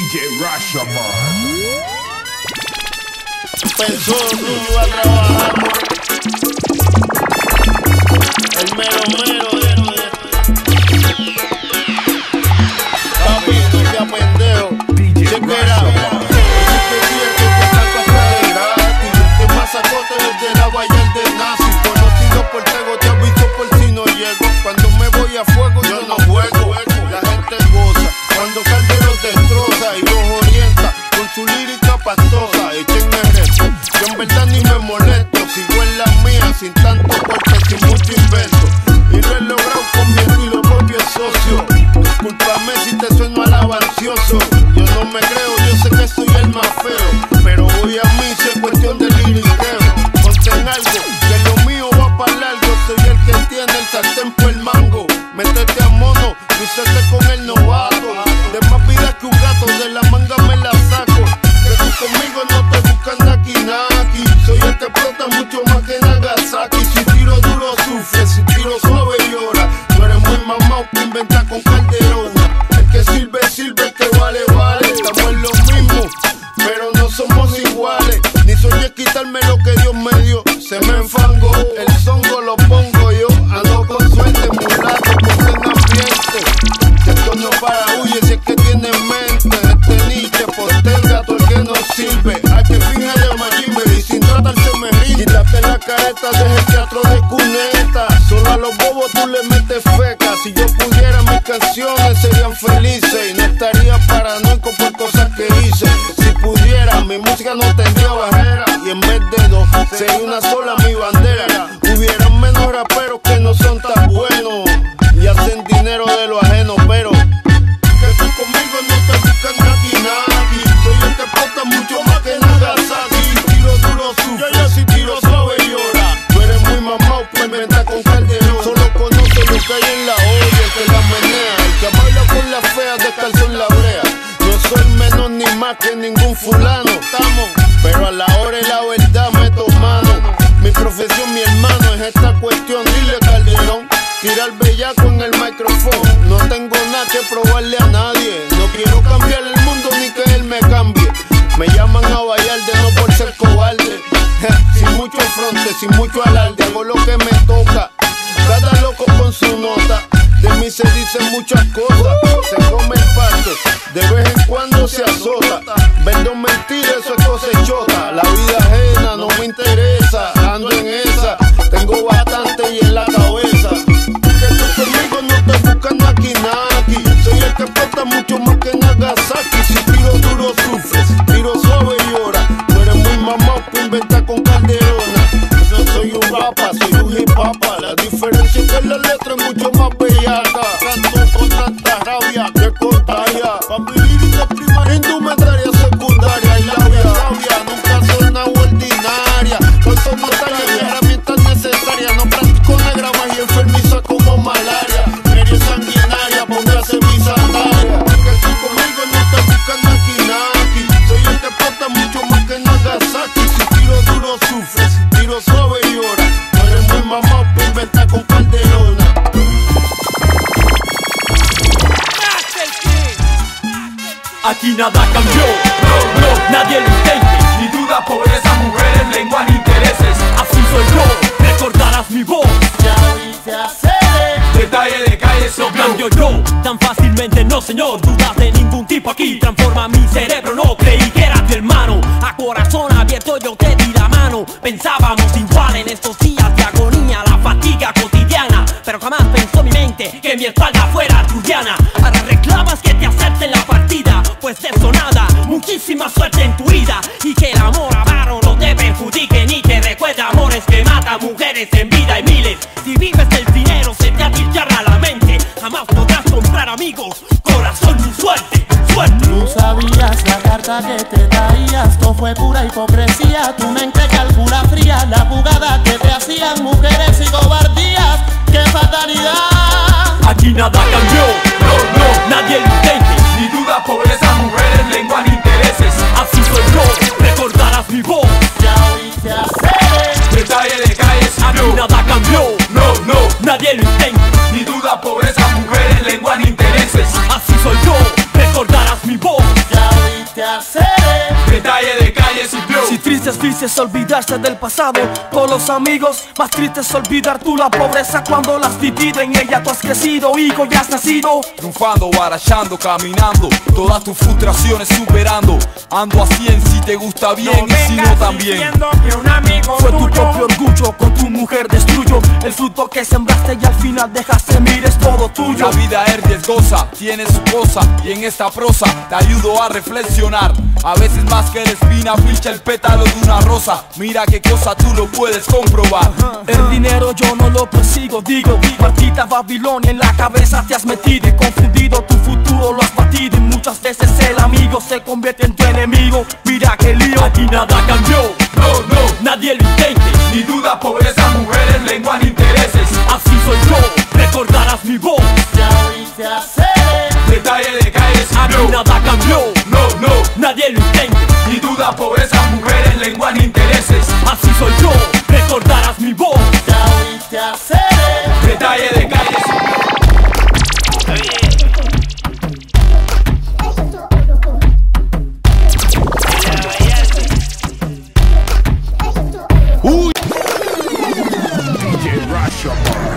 DJ Rashaman. Pensó duro a trabajar. El mero papi, no sea pendejo. DJ Rashaman. ¿Qué pasa, cote desde la Bayern de Nazi? Conocido por Tego, te aviso por si no llego. Cuando me voy a fuego yo no juego. La gente goza cuando Calderón destroza y los orienta con su lírica pastosa. Échenme reto, yo en verdad ni me molesto. Sigo en la mía sin tanto corte, sin mucho invento. Y lo he logrado con mi estilo propio socio. Discúlpame si te sueno alabancioso. Yo no me creo, yo sé que soy el más feo, pero voy a mí si es cuestión de liriqueo. Ponte en algo, que lo mío va para largo. Soy el que tiene el sartén por el mango. Métete a mono, lucete con el novato. De más vida que un gato, de la manga me la saco. Que tú conmigo no te buscan naki. Soy el que explota mucho más que Nagasaki. Si tiro duro sufre, si tiro suave llora. Tú eres muy mamado para inventar con Calderona. El que sirve, el que vale. Estamos en lo mismo, pero no somos iguales. Ni soñé quitarme lo que Dios me dio. Se me enfangó, el zongo lo pongo yo. Ando con suerte, mulato, porque en ambiente. Esto no para huye si es que tiene mente. Este Nietzsche posterga todo el que no sirve. Hay que finge de Majime y sin tratarse me rinde. Quítate la careta, deja el teatro de cuneta. Solo a los bobos tú le metes feca. Si yo pudiera, mis canciones serían felices y no estaría paranoico por cosas que hice. Si pudiera, mi música no tendría barrera y en vez de dos sería una sola mi bandera. Hubieran menos raperos que no son tan buenos y hacen dinero de lo ajeno, pero que tú conmigo no te buscan naki. Soy el que explota mucho más que Nagasaki. Si tiro duro sufre, si tiro suave llora. Tú eres muy mamado por inventar con Calderón. Solo conoce lo que hay en la olla, el que la menea, el que baila con las feas descalzo en la brea. No soy menos ni más que ningún fulano, estamos, pero a la hora y la verdad meto mano. Mi profesión, mi hermano, es esta cuestión. Dile Calderón, tirar bellaco en el micrófono. No tengo nada que probarle a nadie. No quiero cambiar el mundo ni que él me cambie. Me llaman a Vallarde no por ser cobarde. Sin mucho fronte, sin mucho alarde. Hago lo que me toca. Cada loco con su nota. De mí se dicen muchas cosas. Se come el pasto, de vez en cuando se azota. Vendo mentiras, eso es cosechota. La vida ajena no me interesa. Ando en esa, tengo bastante y en la cabeza. Que tú conmigo no te buscan naki. Soy el que explota mucho más que Nagasaki. Si tiro duro sufre, si tiro suave llora. Tú eres muy mamado para inventar con Calderona. No soy un rapa, soy un hip hop. La diferencia es que la letra es mucho más bellaca. Canto con tanta rabia que contagia. Pa' mi lírica primaria, indumentaria, secundaria y labia. Nunca soy una ordinaria. Causa notaria y herramientas necesarias. No practico negra más y enfermiza como malaria. Media sanguinaria, póngase mi sandalia. Que tú conmigo no te buscan naki. Soy el que explota mucho más que Nagasaki. Si tiro duro sufre, si tiro suave llora. No eres muy mamado para inventar con Calderona. Aquí nada cambió, no, nadie lo intente. Ni duda, pobreza, mujeres, lengua, ni intereses. Así soy yo, recordarás mi voz. Ya viste hacer Detalle de calle No cambio yo tan fácilmente, no señor. Dudas de ningún tipo aquí transforma mi cerebro. No creí que era tu hermano. A corazón abierto yo te di la mano. Pensábamos igual en estos días de agonía, la fatiga cotidiana. Pero jamás pensó mi mente que mi espalda fuera Juliana. Ahora reclamas que te acepten la partida, pues de eso nada, muchísima suerte en tu vida. Y que el amor avaro no te perjudique ni te recuerda amores que matan mujeres en vida y miles. Si vives del dinero se te atillará la mente. Jamás podrás comprar amigos, corazón ni suerte. Tú sabías la carta que te traías, todo fue pura hipocresía. Tu mente calcula fría la jugada que te hacían mujeres y cobardías. ¡Qué fatalidad! Aquí nada cambió, no, nadie lo intente. Ni duda, pobreza, mujeres, lengua, ni intereses. Así soy yo, recordarás mi voz. Ya oíste hacer Detalle de calles, Aquí nada cambió, no, nadie lo intenta. ni duda, pobreza, mujeres, lengua, ni intereses. Así soy yo, recordarás mi voz. ya es difícil olvidarse del pasado. Con los amigos, más triste es olvidar tú la pobreza cuando la has vivido. En ella tú has crecido, hijo, ya has nacido. Triunfando, barachando, caminando, todas tus frustraciones superando. Ando a 100 si te gusta bien y si no también. Que un amigo fue tu propio orgullo, con tu mujer destruyó el fruto que sembraste y al final dejaste, mires todo tuyo. La vida es riesgosa, tiene su cosa y en esta prosa te ayudo a reflexionar. A veces más que la espina pincha el pétalo de una rosa. Mira qué cosa tú lo puedes comprobar. El dinero yo no lo persigo, digo, maldita Babilonia en la cabeza te has metido y confundido tu futuro lo has batido. Y muchas veces el amigo se convierte en tu enemigo. Mira qué lío, aquí nada cambió. No, no, Nadie lo intente, ni duda, pobreza, mujeres, lengua, ni intereses. así soy yo, recordarás mi voz. Ya oíste hacer. Detalle de calle sin Aquí flow. nada cambió, No, no, nadie lo intente, ni duda, pobreza, mujeres, lengua, ni intereses. así soy yo, recordarás mi voz. Ya oíste hacer. Detalle de calle sin flow. DJ Rashomon.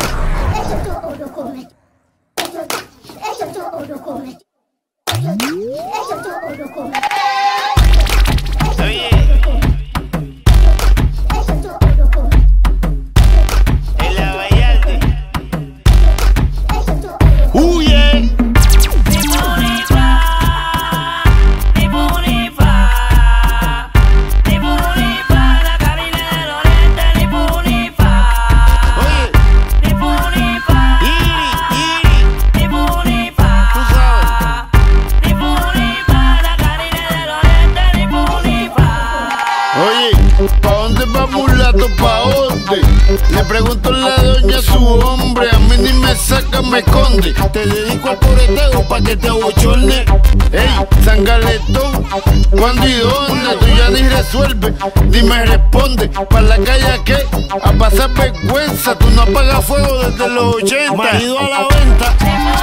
¿Pa' dónde va mulato? ¿Pa' dónde? Le pregunto a la doña a su hombre. A mí ni me saca, me esconde. Te dedico al pobreteo pa' que te abochorne. Ey, sangaletón, ¿cuándo y dónde? Tú ya ni resuelve, dime responde. ¿Pa' la calle a qué? A pasar vergüenza. Tú no apagas fuego desde los 80. Marido a la venta.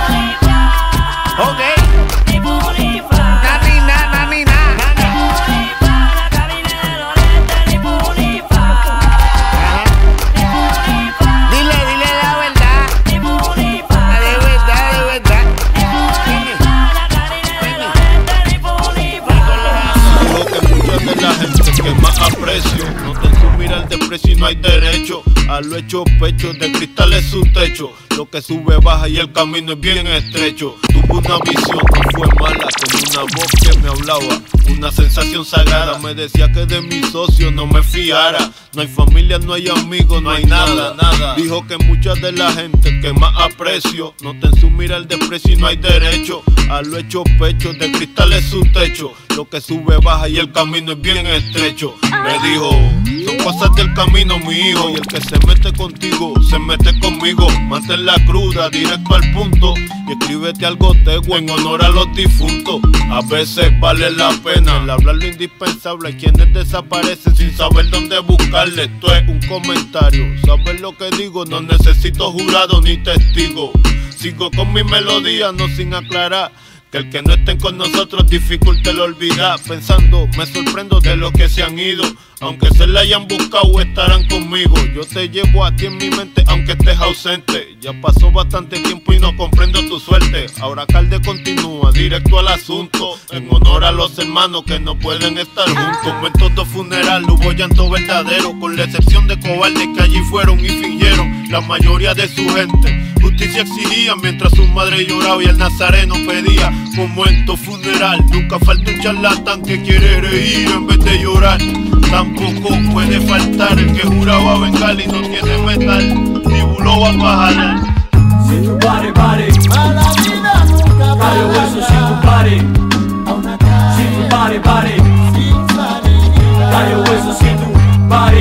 Ok. No te mira el desprecio y no hay derecho a lo hecho pecho, de cristal es su techo. Lo que sube baja y el camino es bien estrecho. Tuve una visión, no fue mala, con una voz que me hablaba, una sensación sagrada. Me decía que de mi socio no me fiara. No hay familia, no hay amigos, no hay nada, nada. Dijo que mucha de la gente que más aprecio no te mira el desprecio y no hay derecho a lo hecho pecho, de cristal es su techo. Lo que sube baja y el camino es bien estrecho. Me dijo, son cosas del camino, mi hijo, y el que se mete contigo, se mete conmigo. Mantén la cruda, directo al punto, y escríbete algo tego en honor a los difuntos. A veces vale la pena el hablar lo indispensable. Hay quienes desaparecen sin saber dónde buscarle. Esto es un comentario, ¿sabes lo que digo? No necesito jurado ni testigo. Sigo con mi melodía, no sin aclarar que el que no estén con nosotros dificulta el olvidar. Pensando, me sorprendo de los que se han ido. Aunque se la hayan buscado, estarán conmigo. Yo te llevo a ti en mi mente, aunque estés ausente. Ya pasó bastante tiempo y no comprendo tu suerte. Ahora Calde continúa, directo al asunto, en honor a los hermanos que no pueden estar juntos. Como en todo funeral hubo llanto verdadero, con la excepción de cobardes que allí fueron y fingieron. La mayoría de su gente justicia exigía, mientras su madre lloraba y el nazareno pedía. Como en tu funeral nunca falta un charlatán que quiere reír en vez de llorar. Tampoco puede faltar el que juraba vengar y no tiene metal ni bulo va a jalar. Si tu pare, A la vida nunca cae hueso si para. tu pare. A una Si tu calle pare, sin salida. cae hueso si tu pare.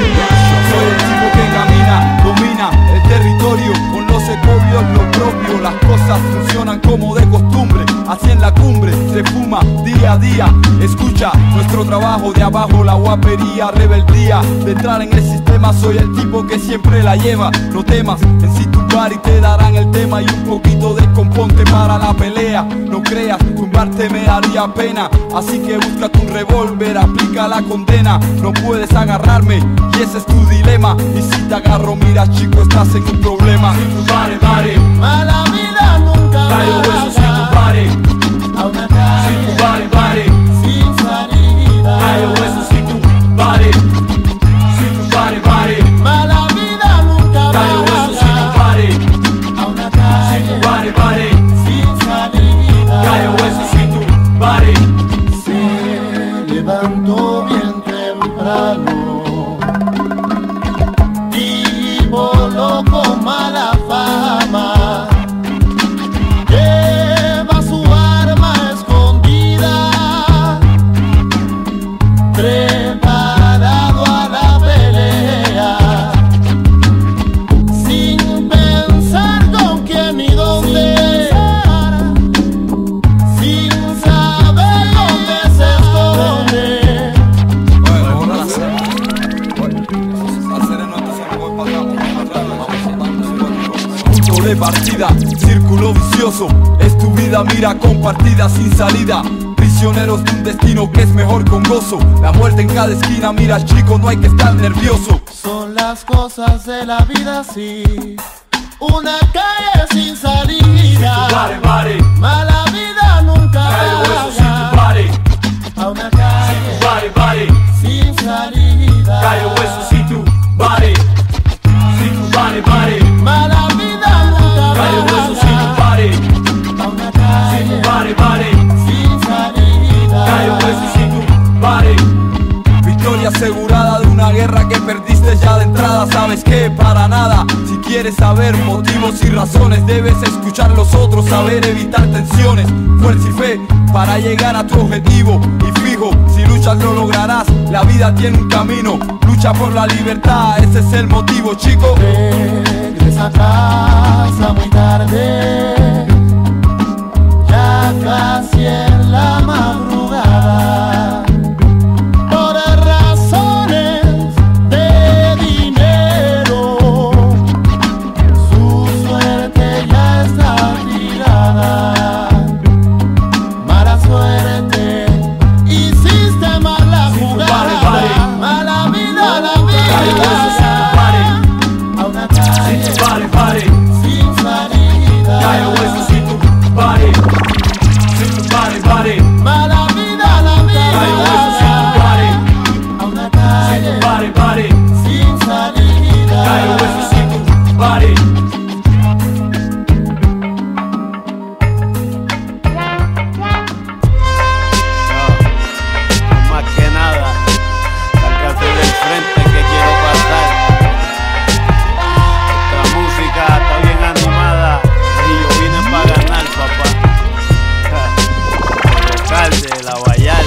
Soy el tipo que camina, domina el territorio, con los ecobios lo propio. Las cosas funcionan como de costumbre, así en la cumbre se fuma día día a día. Escucha nuestro trabajo de abajo, la guapería, rebeldía. De entrar en el sistema soy el tipo que siempre la lleva. No temas, en si tu party te darán el tema y un poquito de componte para la pelea. No creas, tumbarte me haría pena, así que búscate un revólver, aplica la condena. No puedes agarrarme y ese es tu dilema. Y si te agarro, mira chico, estás en un problema. Pare, pare, Mala vida nunca Cayo Hueso, si vaya tu pare, a una calle pare, pare, sin salida. Cayo Hueso, si tu pare, pare, Mala vida nunca Cayo Hueso, si tu vaya pare, a una calle pare, sin salida. Cayo Hueso, si tu pare. Se levantó bien temprano y voló con mala fama. Lleva su arma escondida, preparado a la pelea, sin pensar con quién ni dónde, sin saber dónde se esconde. Punto de partida, círculo vicioso. Es tu vida, mira, compartida sin salida. Prisioneros de un destino que es mejor con gozo. La muerte en cada esquina, mira chico, no hay que estar nervioso. Son las cosas de la vida así, una calle sin salida. Pare, pare, Mala vida nunca Cayo Hueso, si tu vaya pare, a una calle pare, sin salida. Cayo Hueso, si tu pare, pare, Mala vida nunca Cayo Hueso, si tu vaya pare, a una calle pare, sin salida. Cayo Hueso, si tu pare. Victoria asegurada de una guerra que perdiste ya de entrada. ¿Sabes qué? Para nada. Si quieres saber motivos y razones, debes escuchar los otros, saber evitar tensiones. Fuerza y fe para llegar a tu objetivo. Y fijo, si luchas lo lograrás. La vida tiene un camino, lucha por la libertad. Ese es el motivo, chico. Regresa a casa muy tarde, ya casi en la madrugada. Por razones de dinero, su suerte ya está tirada. Mala suerte, hiciste mal la jugada. Pare. Mala vida, la Cayo Hueso, si vida. tu pare, A una calle pare, sin salida. Cayo Hueso, si tu pare, pare, Mala vida, la Cayo Hueso, si tu vida. pare, A una calle pare, sin salida. Cayo Hueso, si tu pare. Más que nada, sálgase del frente que quiero pasar. Esta música está bien animada y yo vine para ganar, papá. El alcalde, la Guayal,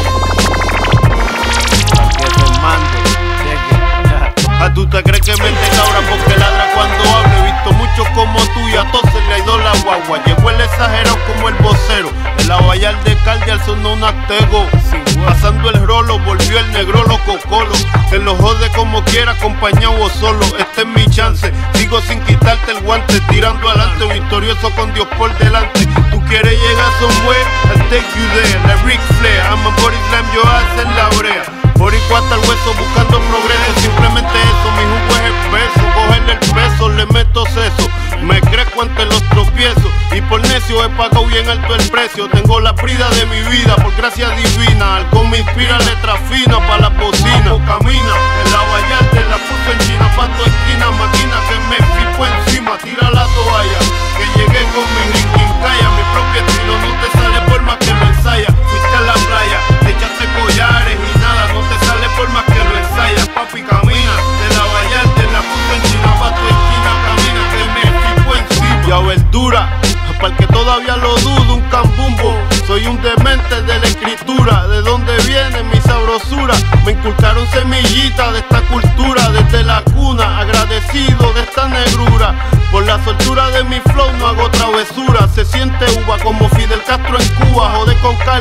al que se mande, cheque. ¿Tú te crees que mente cabra porque ladra cuando hablo? He visto muchos como tú y a todos se le ha ido la guagua. Llegó el exagerado como el vocero. El Guayal de Calde sonó un atego. Pasando el rolo, volvió el negro loco colo. Que lo jode como quiera, acompañado o solo. Este es mi chance, sigo sin quitarte el guante. Tirando adelante, victorioso con Dios por delante. Tú quieres llegar somewhere, I'll take you there. La Ric Flair, I'm a body slam, yo hacer la brea. Boricua hasta el hueso buscando progreso. Simplemente eso, mi jugo es el peso. Cogerle el peso, le meto seso. Me crezco ante los tropiezos y por necio he pagado bien alto el precio. Tengo la brida de mi vida por gracia divina. Algo me inspira, letra fina pa' la bocina. Camina, en la Vallarta la puso en China. Pa' tu esquina, máquina que me fijo encima. Tira la toalla, que llegué con mi niquincaya. Mi propio estilo no te sale por más que lo ensaya. Fuiste a la playa, te echaste collares y nada. No te sale por más que lo ensayas. Papi, camina, de la Vallarta la puso en China. Pa' tu esquina, camina que me fijo encima. Y a verdura, para el que todavía lo dudo, un cambumbo. Soy un demente de la escritura. ¿De dónde viene mi sabrosura? Me inculcaron semillitas de esta cultura. Desde la cuna, agradecido de esta negrura. Por la soltura de mi flow no hago travesura. Se siente uva como Fidel Castro en Cuba. Jode con Calde,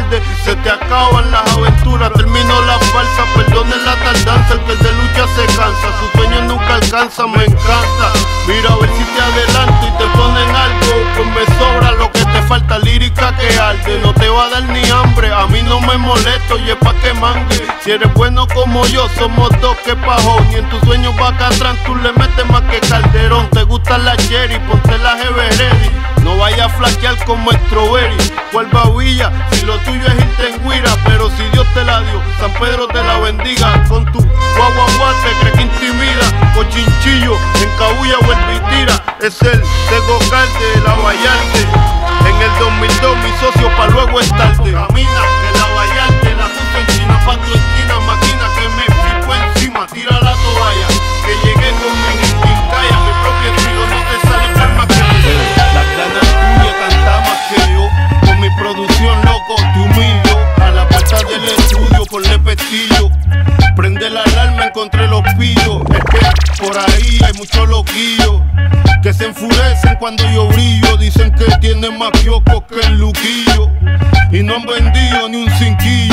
Se te acaban las aventuras, terminó la farsa, perdonen la tardanza, el que de lucha se cansa, sus sueños nunca alcanza, me encanta. Mira a ver si te adelanto y te ponen algo, pues me sobra lo que te falta, lírica que arde, no te va a dar ni hambre, a mí no me molesto y es pa' que mangue. Si eres bueno como yo, somos dos que pajón, y en tus sueños Bacatrán tú le metes más que Calderón. Te gustan las cherry, ponte las Everready, no vayas a flaquear como Strawberry. ¿Cuál babilla? Si lo tuyo es irte en guira, pero si Dios te la dio, San Pedro te la bendiga. Con tu guaguaguá te crees que intimida, cochinchillo, encabulla, vuelve y tira. Es el Tego Calde, la Vallarte. En el 2002 mi socio pa' luego es tarde. Camina, que la Vallarte la puso en China, pa' tu esquina, máquina que me fico encima. Tira la toalla, que llegué con mi quincalla, mi propio estilo, no te sale por más que yo. Las ganas tuyas canta más que yo, con mi producción loco te humillo. A la puerta del estudio ponle pestillo, prende la alarma, encontré los pillos. Es que por ahí hay muchos loquillos que se enfurecen cuando yo brillo. Dicen que tienen más kioscos que el Luquillo y no han vendido ni un cinquillo.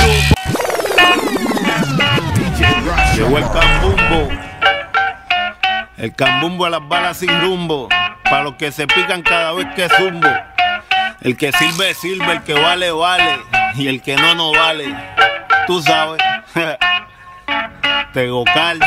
Llegó el cambumbo a las balas sin rumbo, para los que se pican cada vez que zumbo. El que sirve, sirve, el que vale, vale, y el que no, no vale. Tú sabes. Tego Calde.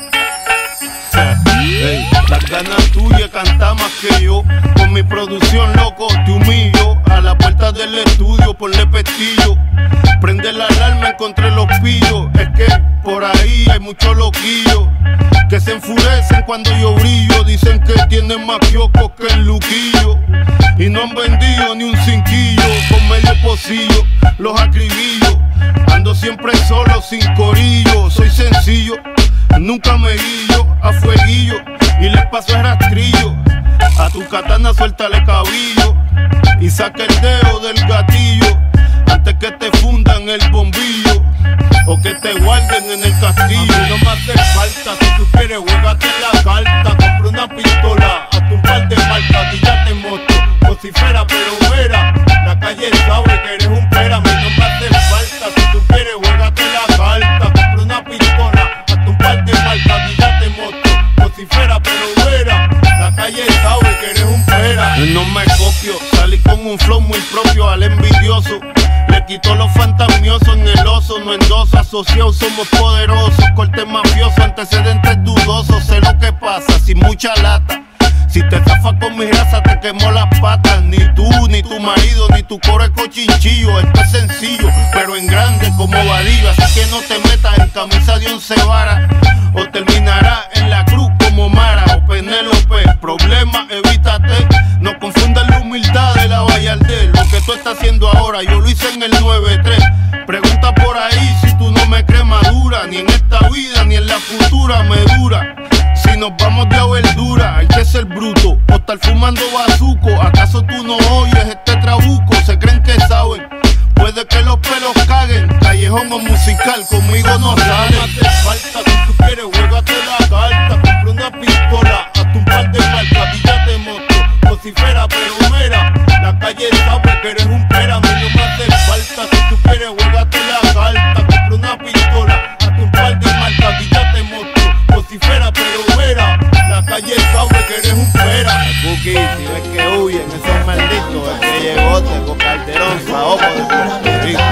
Hey, las ganas tuyas canta más que yo, con mi producción loco te humillo. A la puerta del estudio ponle pestillo, prende la alarma, encontré los pillos. Es que por ahí hay muchos loquillos que se enfurecen cuando yo brillo. Dicen que tienen más kioscos que el Luquillo y no han vendido ni un cinquillo. Con medio pocillo los acribillo, ando siempre solo sin corillo. Soy sencillo, nunca me guillo, a fueguillo y les paso el rastrillo. A tu katana suéltale cabillo y saca el dedo del gatillo antes que te fundan el bombillo o que te guarden en el castillo. No me hace falta, si tú quieres juégate la carta. Compra una pistola, hazte un par de marcas y ya te muestro. Vocifera pero vera, la calle sabe que eres un pera. A mí no me hace falta, si tú quieres juégate la carta. Compra una pistola, hazte un par de marcas y ya te muestro. Vocifera pero vera, la calle sabe que eres un pera. No me copio, salí con un flow muy propio al envidioso. Le quito los fantasmiosos en el oso, no endoso, asociados somos poderosos. Corte mafioso, antecedentes dudosos. Sé lo que pasa, sin mucha lata. Si te zafas con mi raza te quemo las patas. Ni tú, ni tu marido, ni tu coro es cochinchillo. Esto es sencillo, pero en grande como Vadillo. Así que no te metas en camisa de 11 varas, o terminarás en la cruz como Mara o Penélope. Problema, evítate, no confundas la humildad de la Vallarde. Lo que tú estás haciendo ahora, yo lo hice en el 9-3. Pregunta por ahí si tú no me crees madura. Ni en esta vida, ni en la futura me dura. Si nos vamos de a verdura, hay que ser bruto o estar fumando bazuco. ¿Acaso tú no oyes este trabuco? Se creen que saben, puede que los pelos caguen. Callejón o musical, conmigo no sale. No hace falta, si tú quieres juégate la carta. Compra una pistola, hazte un par de marcas y ya te muestro. Vocifera pero mera, la calle sabe que eres un pera. A mí no me hace falta, si tú quieres juégate la carta. Compra una pistola, hazte un par de marcas y ya te muestro. Vocifera pero mera, la calle sabe que eres un pera. Cookie, si ves que huyen esos malditos, es que llegó Tego Calderón, Saoco de Puerto Rico.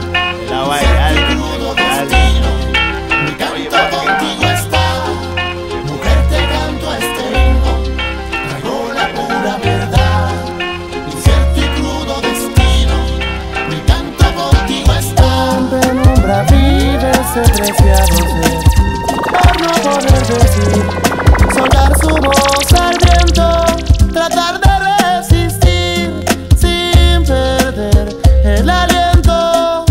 La Vallarte, Tego Calde. Mi canto contigo está, mujer te canto este ritmo. Traigo la pura verdad, incierto y crudo destino. Mi canto contigo está. En penumbra vive ese preciado ser, por no poder decir, soltar su voz al viento, tratar de resistir sin perder el aliento,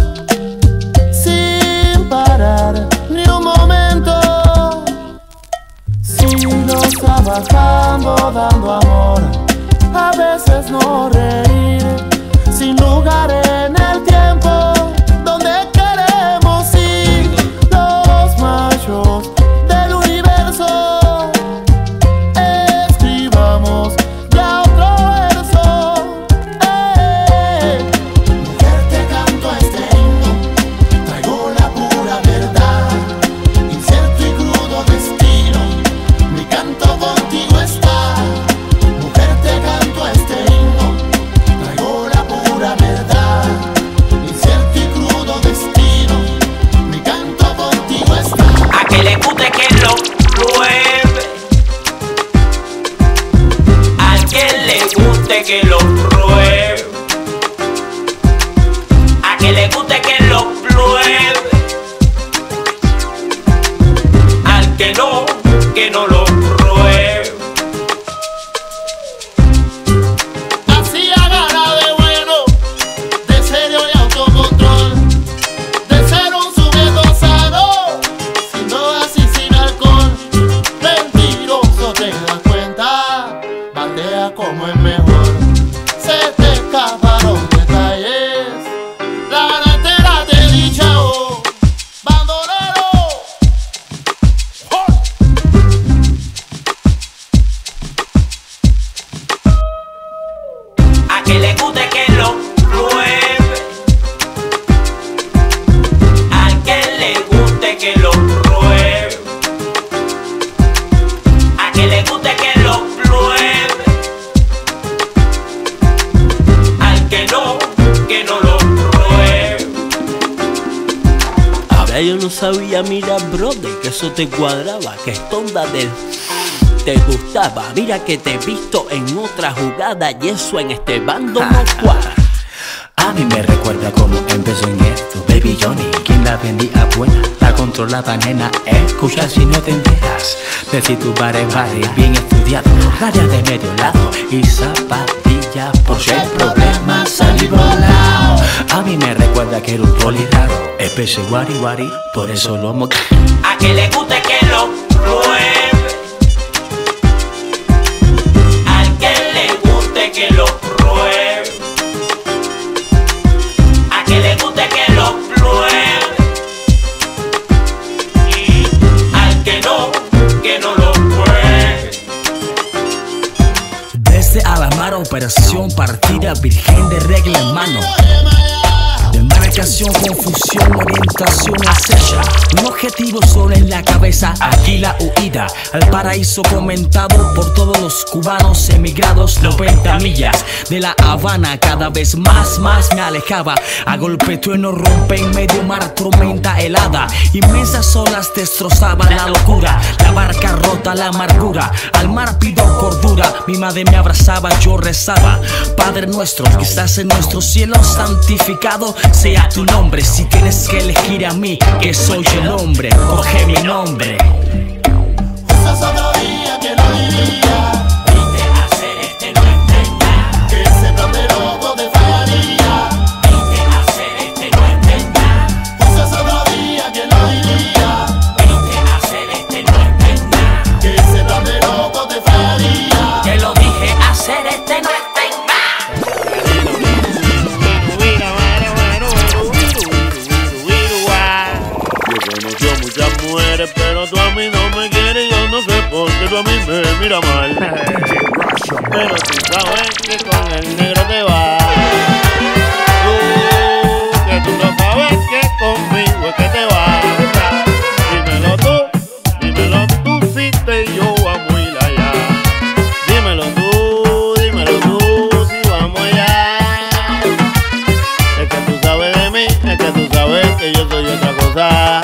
sin parar ni un momento. Siglos trabajando, dando amor, a veces no reír, sin lugar en el tiempo donde queremos ir. Los Ya yo no sabía, mira, brother, que eso te cuadraba, que esta onda te gustaba. Mira que te he visto en otra jugada y eso en este bando no cuadra. A mí me recuerda cómo empezó en esto. Baby Johnny, quien la vendía buena, la controlaba, nena. Escucha si no te enteras. Decir tu bare bien estudiado, raya de medio lado y zapatillas por si hay problemas salí volado. A mí me recuerda que era un poli raro, especie guari guari, por eso lo amo. A que le guste que lo pruebe, al que le guste que lo pruebe, a que le guste que lo pruebe, y al que no lo pruebe. Desde Alamar, operación partida, virgen de regla en mano. Demarcación, confusión, orientación acecha. Un objetivo solo en la cabeza, aquí la huida al paraíso comentado por todos los cubanos emigrados. 90 millas de La Habana, cada vez más me alejaba. A golpe trueno rompe en medio mar, tormenta helada. Inmensas olas destrozaban la locura, la barca rota, la amargura. Al mar pido cordura, mi madre me abrazaba, yo rezaba. Padre nuestro, que estás en nuestro cielo, santificado sea tu nombre. Si tienes que elegir a mí, que soy el hombre, coge mi nombre. Quizás otro día que no diría, Viste hacer este no está en nada. que ese plan de loco te fallaría. Viste hacer este no está en nada. Quizás otro día que no diría, Viste hacer este no está en nada. que ese plan de loco te fallaría. Te lo dije, hacer este no está en nada. Yo conocí a muchas mujeres, pero tú a mí no me quieres. Yo no sé por qué tú a mí me miras mal. Pero tú sabes que con el negro te vas. Que tú no sabes que conmigo es que te vas. Dímelo tú si te y yo vamos a ir allá. Dímelo tú si vamos allá. Es que tú sabes de mí, es que tú sabes que yo soy otra cosa.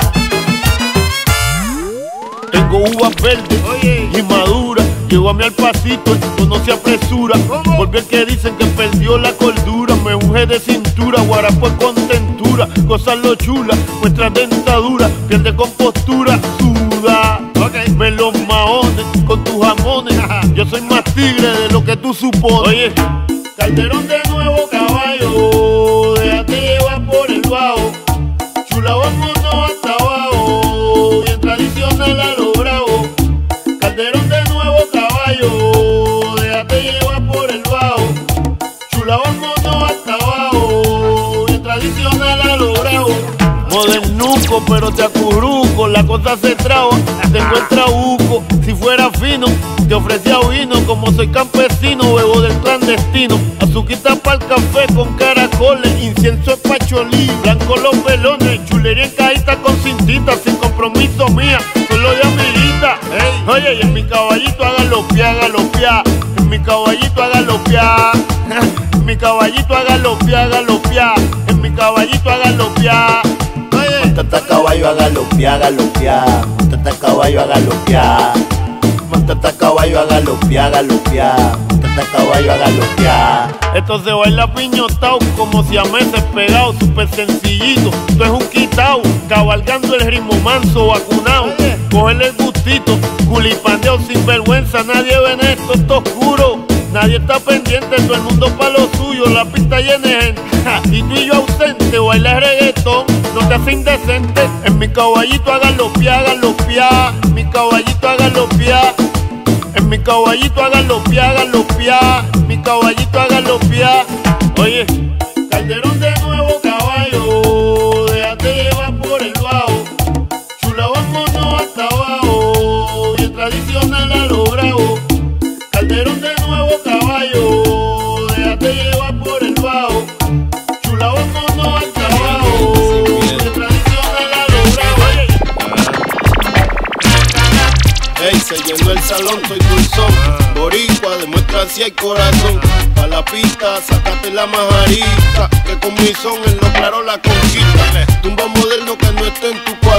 Tengo uvas verdes y maduras. Llévame al pasito, esto no se apresura. Volví el que dicen que perdió la cordura. Me unge de cintura, guarapo es con tentura. Cosas lo chula, nuestra dentadura. Piel de compostura, suda. Me los maones con tus jamones. Yo soy más tigre de lo que tú supones. Oye, Calderón de nuevo, caballo. Déjate llevar por el bajo. Chula, vámonos hasta abajo. Bien tradicional a lo bravo. Calderón de nuevo, caballo. Déjate llevar por el bajo. Chula, vámonos hasta abajo. Bien tradicional a lo bravo. Modernuco, pero te acurruco. La cosa se traba, te encuentra buco. Si fuera fino, te ofrecía vino. Como soy campesino, bebo del clandestino. Azuquita pa'l café con caracoles. Incienso es pacholí, blanco los velones. Chulería en cajita con cintita. Sin compromiso mía, solo de amiguita. Hey, oye, y en mi caballito haga los pies, haga los pies. En mi caballito haga los pies. En mi caballito haga los pies, haga los pies. En mi caballito haga los pies. Montate a caballo, hágalo pia, hágalo pia. Montate a caballo, hágalo pia. Montate a caballo, hágalo pia, hágalo pia. Montate a caballo, hágalo pia. Esto se baila piñotao como si a meses pegado, súper sencillito. Esto es un quitao, cabalgando el ritmo manso, vacunado. Cógele el gustito, culipandeo sin vergüenza. Nadie ve en esto, esto oscuro. Nadie está pendiente, todo el mundo pa' lo suyo. La pista llena de gente, y tú y yo ausente. Baila reggaetón, no te hace indecente. En mi caballito haga los pies, haga los pies. En mi caballito haga los pies. En mi caballito haga los pies, haga los pies. En mi caballito haga los pies. Oye, Calderón de nuevo, caballo. Déjate llevar por el bajo. Chula, vámonos hasta abajo. Bien tradicional a lo bravo. Calderón de nuevo, caballo. Déjate llevar por el bajo. Chula, vámonos hasta abajo. Bien tradicional a lo bravo. Ey, se llenó el salón, soy dulzón. Boricua, demuestra si hay corazón. Pa' la pista, sácate la majarita. Que con mi son en lo claro la conquista. Tumba moderno que no esté en tu cuarto.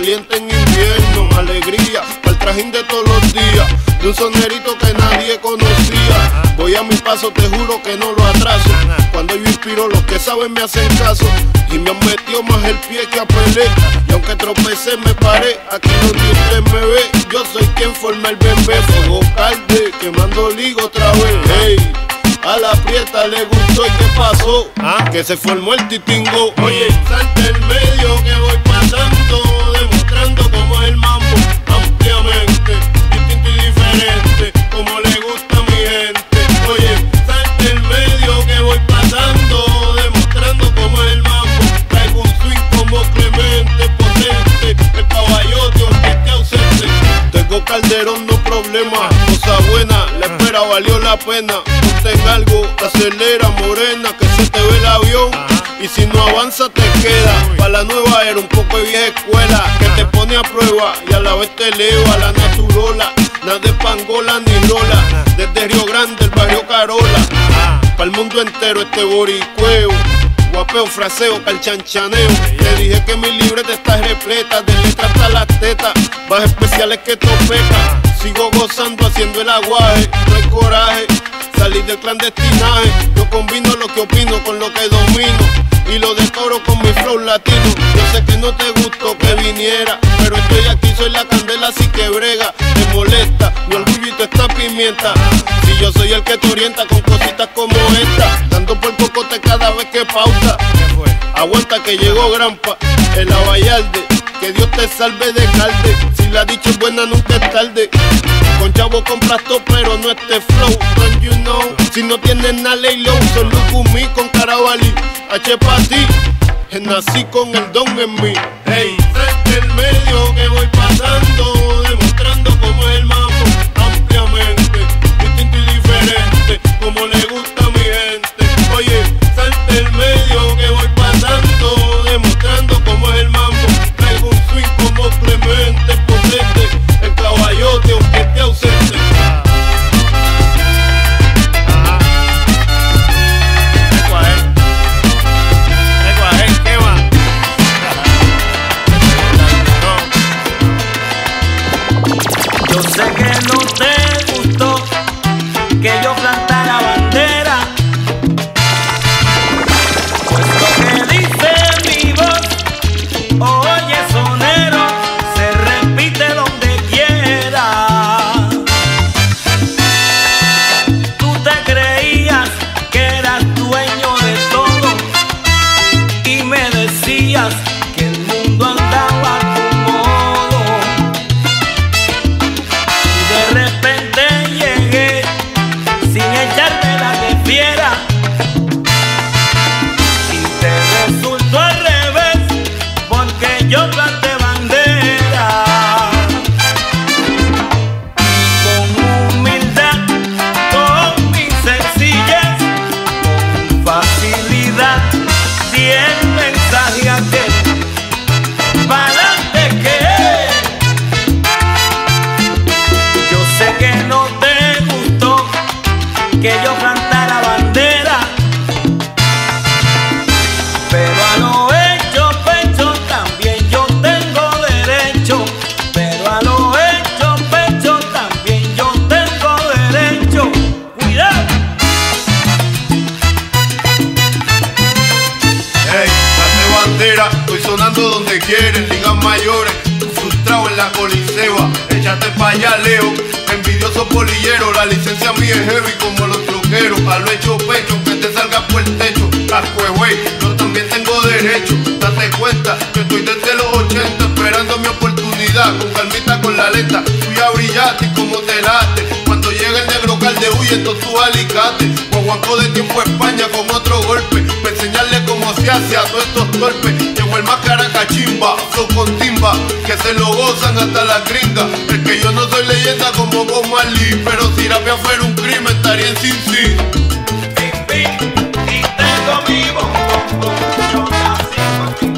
caliente en invierno, alegría para el trajín de todos los días, de un sonerito que nadie conocía. Voy a mi paso, te juro que no lo atraso. Cuando yo inspiro, los que saben me hacen caso. Y me han metido más el pie que a Pelé. Y aunque tropecé, me paré. Aquí donde usted me ve, yo soy quien forma el bembé. Fuego calde, quemando liga otra vez. Hey, a la prieta le gustó. ¿Y qué pasó? Que se formó el titingo. Oye, salte el medio que voy pasando, demostrando cómo es el mambo. Ampliamente, distinto y diferente, como le gusta a mi gente. Oye, salte el medio que voy pasando, demostrando cómo es el mambo. Traigo un swing como Clemente, potente, el caballote aunque esté ausente. Tengo Calderón, no problema, cosa buena, la espera valió la pena. Ponte en algo, te acelera morena, que se te ve el avión. Y si no avanza te queda. Pa' la nueva era un poco de vieja escuela, que te pone a prueba y a la vez te eleva la naturola. Nada de pangola ni lola, desde Río Grande, el barrio Carola. Pa' el mundo entero este boricueo, guapeo, fraseo, calchanchaneo. Te dije que mi libreta está repleta de letras hasta las tetas, más especiales que topeca. Sigo gozando haciendo el aguaje, no hay coraje, salir del clandestinaje. Yo combino lo que opino con lo que domino y lo decoro con mi flow latino. Yo sé que no te gustó que viniera, pero estoy aquí, soy la candela, así que brega. Te molesta, mi orgullito está pimienta. Si yo soy el que te orienta con cositas como esta, dando por cocote cada vez que pauta. Aguanta que llegó Grampa, el Abayalde, que Dios te salve de calde. Si la dicha es buena nunca es tarde. Con chavo compras todo pero no este flow, don't you know. Si no tienes nada ley low, soy Lucumí con Carabalí. H pa' ti, nací con el don en mí. Hey, salte el medio que voy pasando, demostrando cómo es el mambo. Ampliamente, distinto y diferente, como le gusta a mi gente. Oye, salte el medio que voy pasando, demostrando cómo es el mambo. Traigo un swing como Clemente, potente, el caballote aunque esté ausente. Yo sé que no te gustó que yo plantara bandera, pues lo que dice mi voz, oye sonero, se repite donde quiera. Tú te creías que eras dueño de todo y me decías que el mundo andaba a tu modo. De repente llegué sin echarme la que fiera y te resultó al revés porque yo planté bandera. Con humildad, con mi sencillez, con facilidad, di el mensaje aquel, pa'lante que que no te gustó que yo plantara bandera, pero a lo hecho pecho también yo tengo derecho, pero a lo hecho pecho también yo tengo derecho. Cuidado. Hey, date bandera, estoy sonando donde quieren, ligas mayores, frustrado en la coliseba, échate pa' allá Leo. Envidioso polillero, la licencia mía es heavy como los troqueros. A lo hecho pecho, que te salga por el techo. Casco güey, yo también tengo derecho. Date cuenta que estoy desde los 80 esperando mi oportunidad. Con calmita, con la lenta, fui a brillarte y como te late. Cuando llega el negro calde huye en todos sus alicates. Guaguancó de tiempo a España con otro golpe, para enseñarle cómo se hace a todos estos torpes. Llegó el máscara cachimba, son con timba, que se lo gozan hasta las gringas. Es que yo no soy leyenda como Bob Marley, pero si rapea fuera un crimen estaría en Sin City. Y tengo mi bombón, yo nací con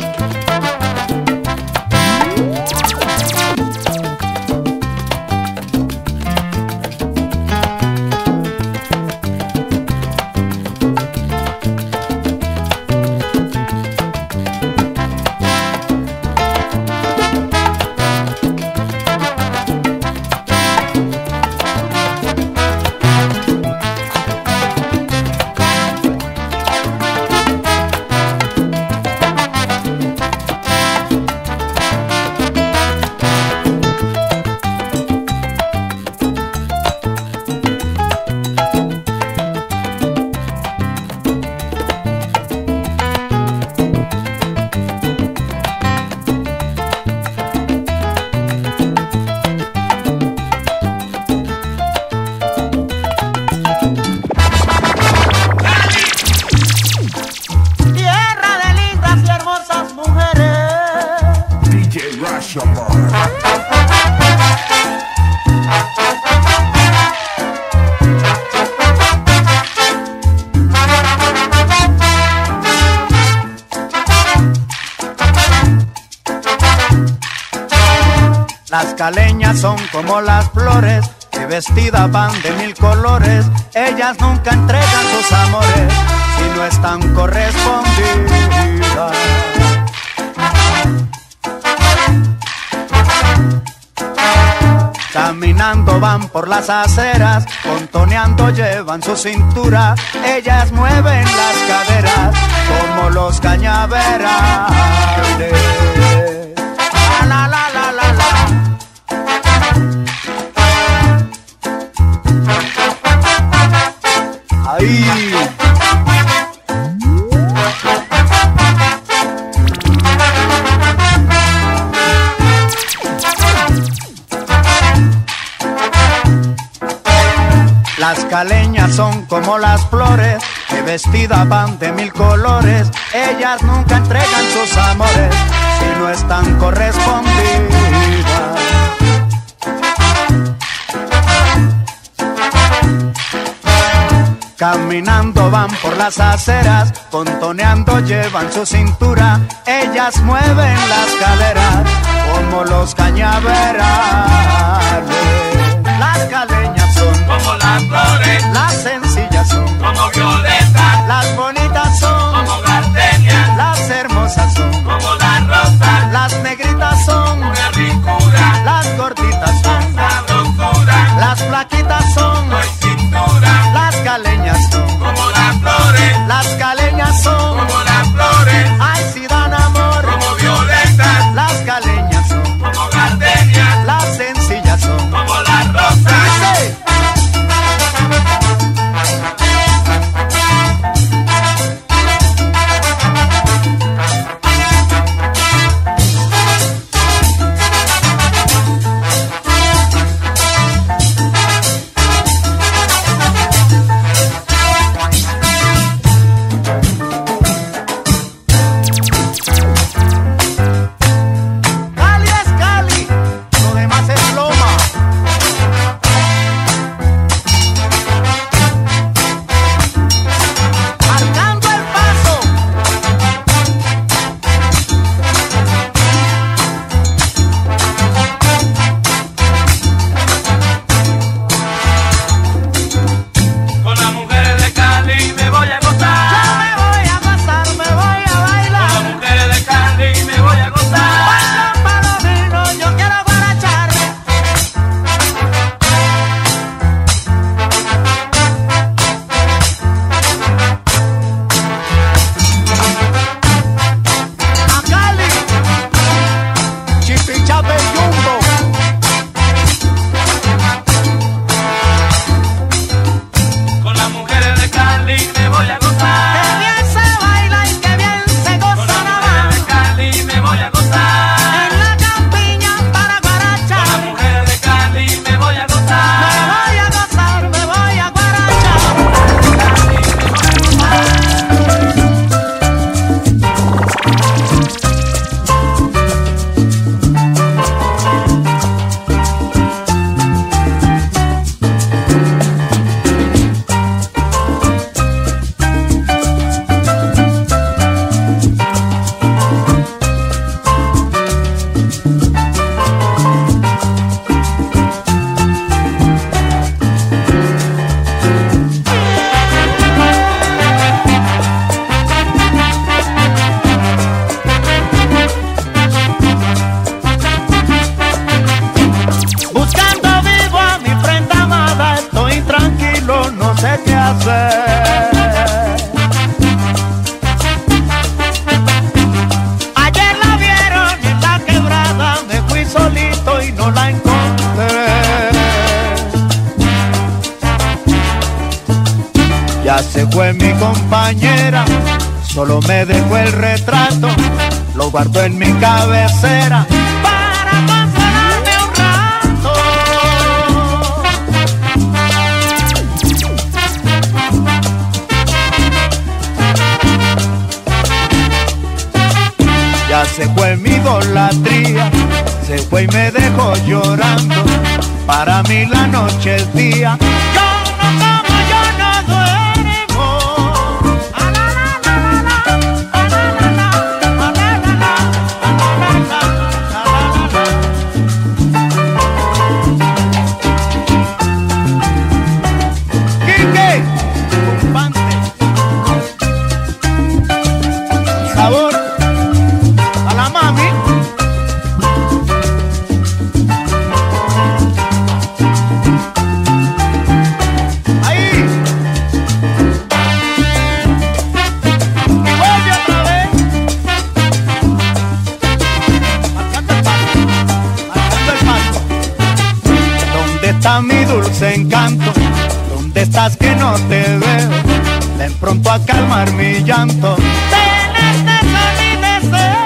Las caleñas son como las flores que vestidas van de 1000 colores. Ellas nunca entregan sus amores si no están correspondidas. Caminando van por las aceras, contoneando llevan su cintura. Ellas mueven las caderas como los cañaverales. La, la, la, la, la. Ahí. Las caleñas son como las flores que vestidas van de 1000 colores. Ellas nunca entregan sus amores si no están correspondidas. Caminando van por las aceras, contoneando llevan su cintura. Ellas mueven las caderas como los cañaverales. Las caleñas son como las flores, las sencillas son como violetas, las bonitas son como gardenias, las hermosas son como las rosas, las negritas son una ricura, las gorditas son sabrosura, las flaquitas son no hay cintura, las caleñas son como las flores, las caleñas son como las flores, ay si dan amor como violetas, las caleñas son como gardenias, las sencillas son como las rosas. ¡Sí! Cali es Cali, lo demás es Loma. Marcando el paso. Con las mujeres de Cali me voy a Yo gozar. me voy a pasar, me voy a Con las bailar. mujeres de Cali me voy a gozar. Bailo palomino, yo quiero guarachar. A Cali, Chipichape Jumbo. Con las mujeres de Cali me voy a Que gozar. bien se baila y que bien se Con goza las nada mujeres más. de Cali me voy a gozar. En la campiña para Con las guarachar. mujeres de Cali me voy a Me gozar. voy a gozar, me voy a guarachar. Buscando vivo a mi friend amada, estoy tranquilo, no sé qué hacer. Ayer la vieron en la quebrada, me fui solito y no la encontré. Ya se fue mi compañera, solo me dejó el retrato, lo guardo en mi cabecera para consolarme un rato. Ya se fue mi idolatría, se fue y me dejó llorando. Para mí la noche es día. Yo no como, yo no duermo. Ah, la, la, la, la, la, la, la, la, la, la, la, la, la, la, la, la, la, la. está mi dulce encanto? ¿Dónde estás que no te veo? Ven pronto a calmar mi llanto. Tenerte son mi deseo.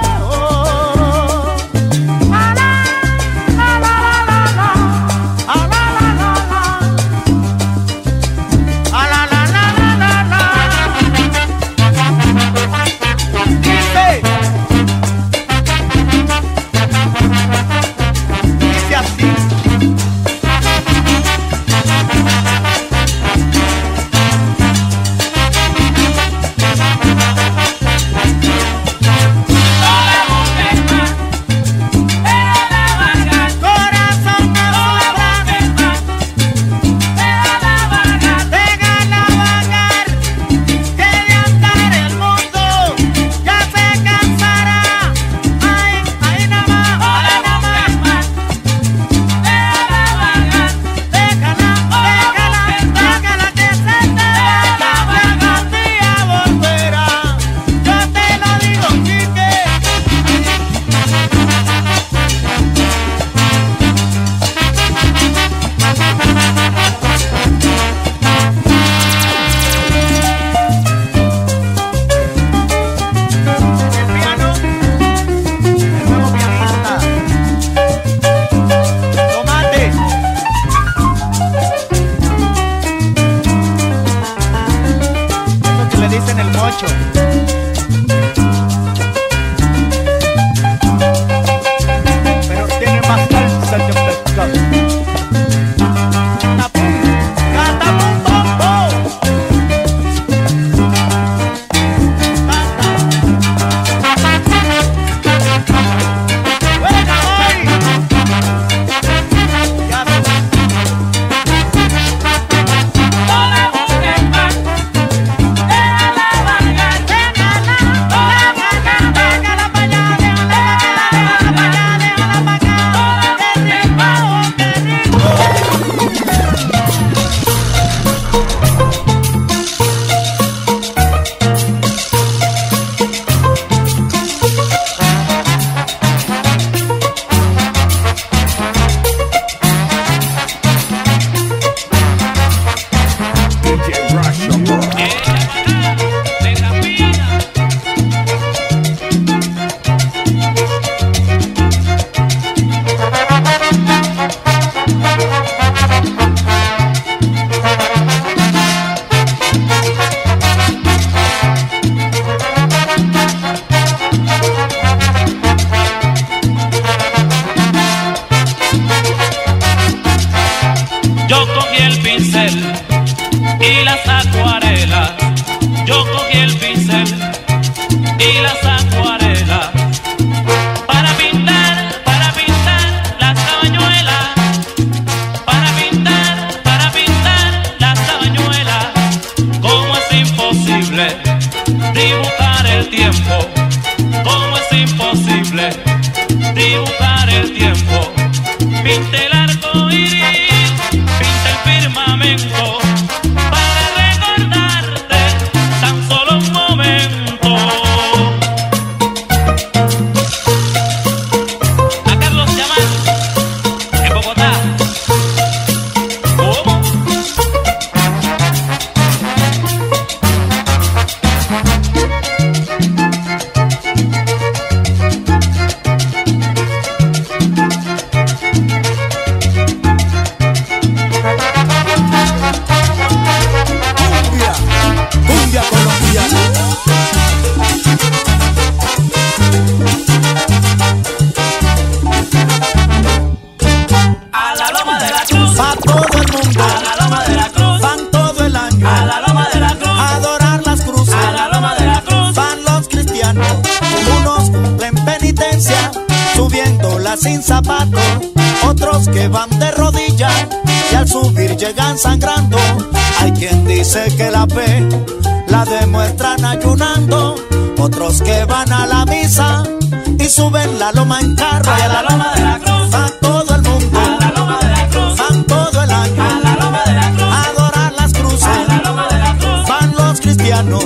Sin zapatos, otros que van de rodillas y al subir llegan sangrando. Hay quien dice que la fe la demuestran ayunando, otros que van a la misa y suben la loma en carro. A la loma de la cruz va todo el mundo, a la loma de la cruz van todo el año, a la loma de la cruz a adorar las cruces, a la loma de la cruz van los cristianos.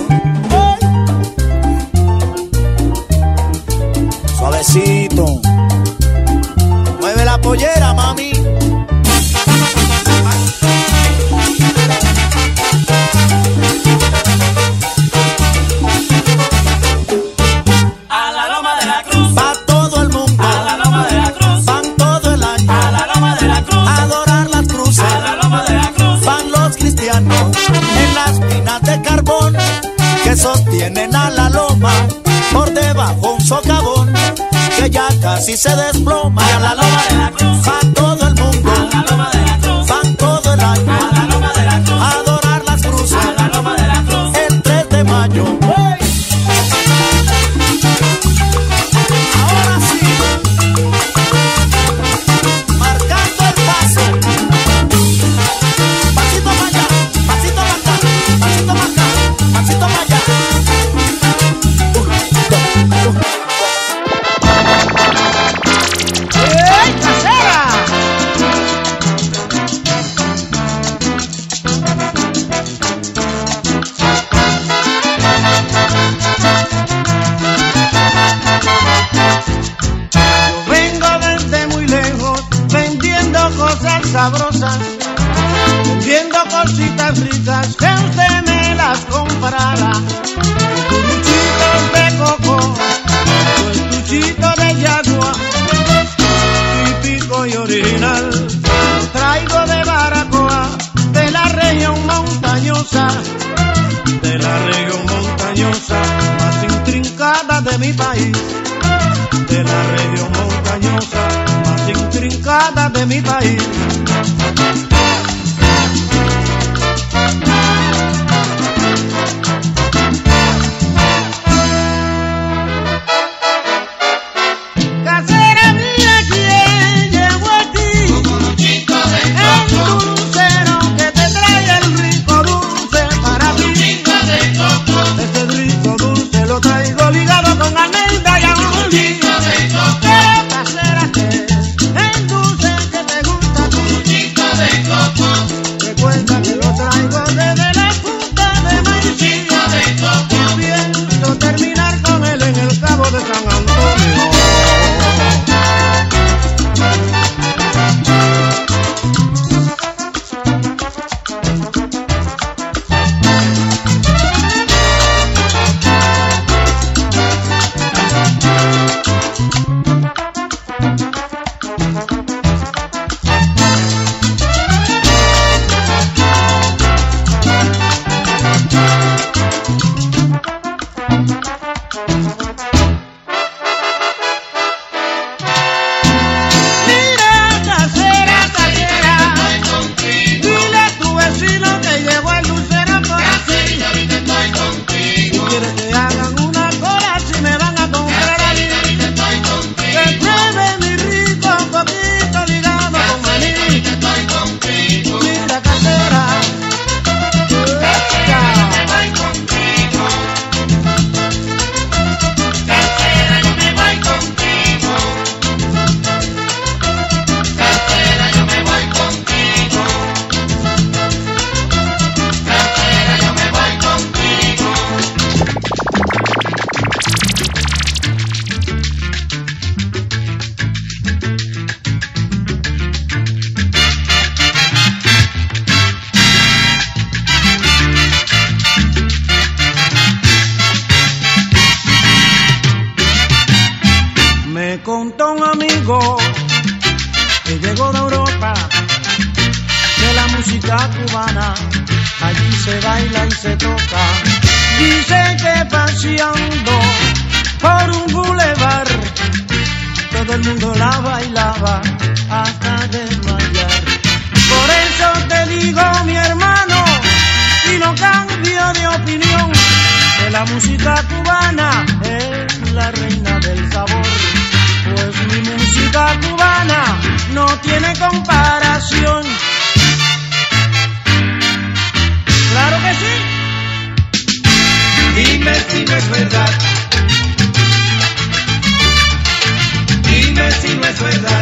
Suavecito, mueve la pollera, mami. sostienen a la loma, por debajo un socavón que ya casi se desploma. Y a la loma de la cruz va todo el mundo, a la loma de la cruz van todo el año, a la loma de la cruz a adorar las cruces, a la loma de la cruz el 3 de mayo. Ahora sí, marcando el paso, pasito para allá, pasito para acá, pasito para acá, pasito para allá. ¡Ey, casera! Yo vengo desde muy lejos vendiendo cosas sabrosas, vendiendo cositas ricas que usted me las comprará. Estuchitos de coco, estuchito de yagua, típico y original. Lo traigo de Baracoa, de la región montañosa, de la región montañosa más intrincada de mi país, de la región montañosa más intrincada de mi país. Casera mía, ¿quién llegó aquí? El dulcero que te trae el rico dulce para ti. Ese rico dulce lo traigo ligado con almendra y ajonjolí. Pero casera, que el dulce que te gusta a ti. Recuerda que lo traigo desde la punta de maíz. Y pienso terminar con él en el Cabo de San Antonio. Mira, casera, casera, dile a tu vecino que llegó el dulcero por aquí. Si quieres que hagan una cola, si me van a comprar a mí, que pruebe mi rico poquito ligado con maní. Mira, casera, me contó un amigo que llegó de Europa, de la música cubana, allí se baila y se toca. Dice que paseando por un bulevar, todo el mundo la bailaba hasta desmayar. Por eso te digo, mi hermano, y no cambio de opinión, que la música cubana es la reina del sabor. Pues mi música cubana no tiene comparación. ¡Claro que sí! Dime si no es verdad. Dime si no es verdad.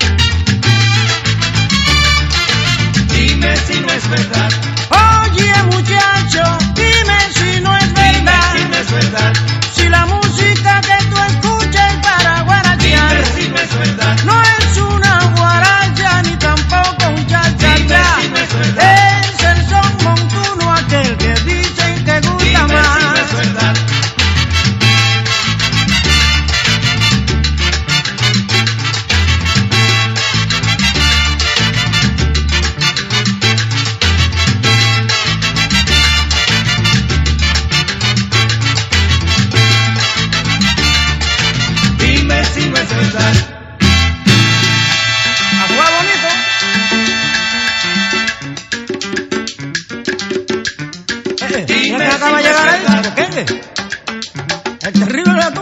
Dime si no es verdad. Oye, muchacho, dime si no es verdad. Dime si no es verdad. Si la música que tú escuchas para guarachear, dime si no es verdad. no es una guaracha ni tampoco un cha-cha-cha. Dime si no es verdad. Es el son montuno aquel que dicen que gusta Dime más. si no es verdad.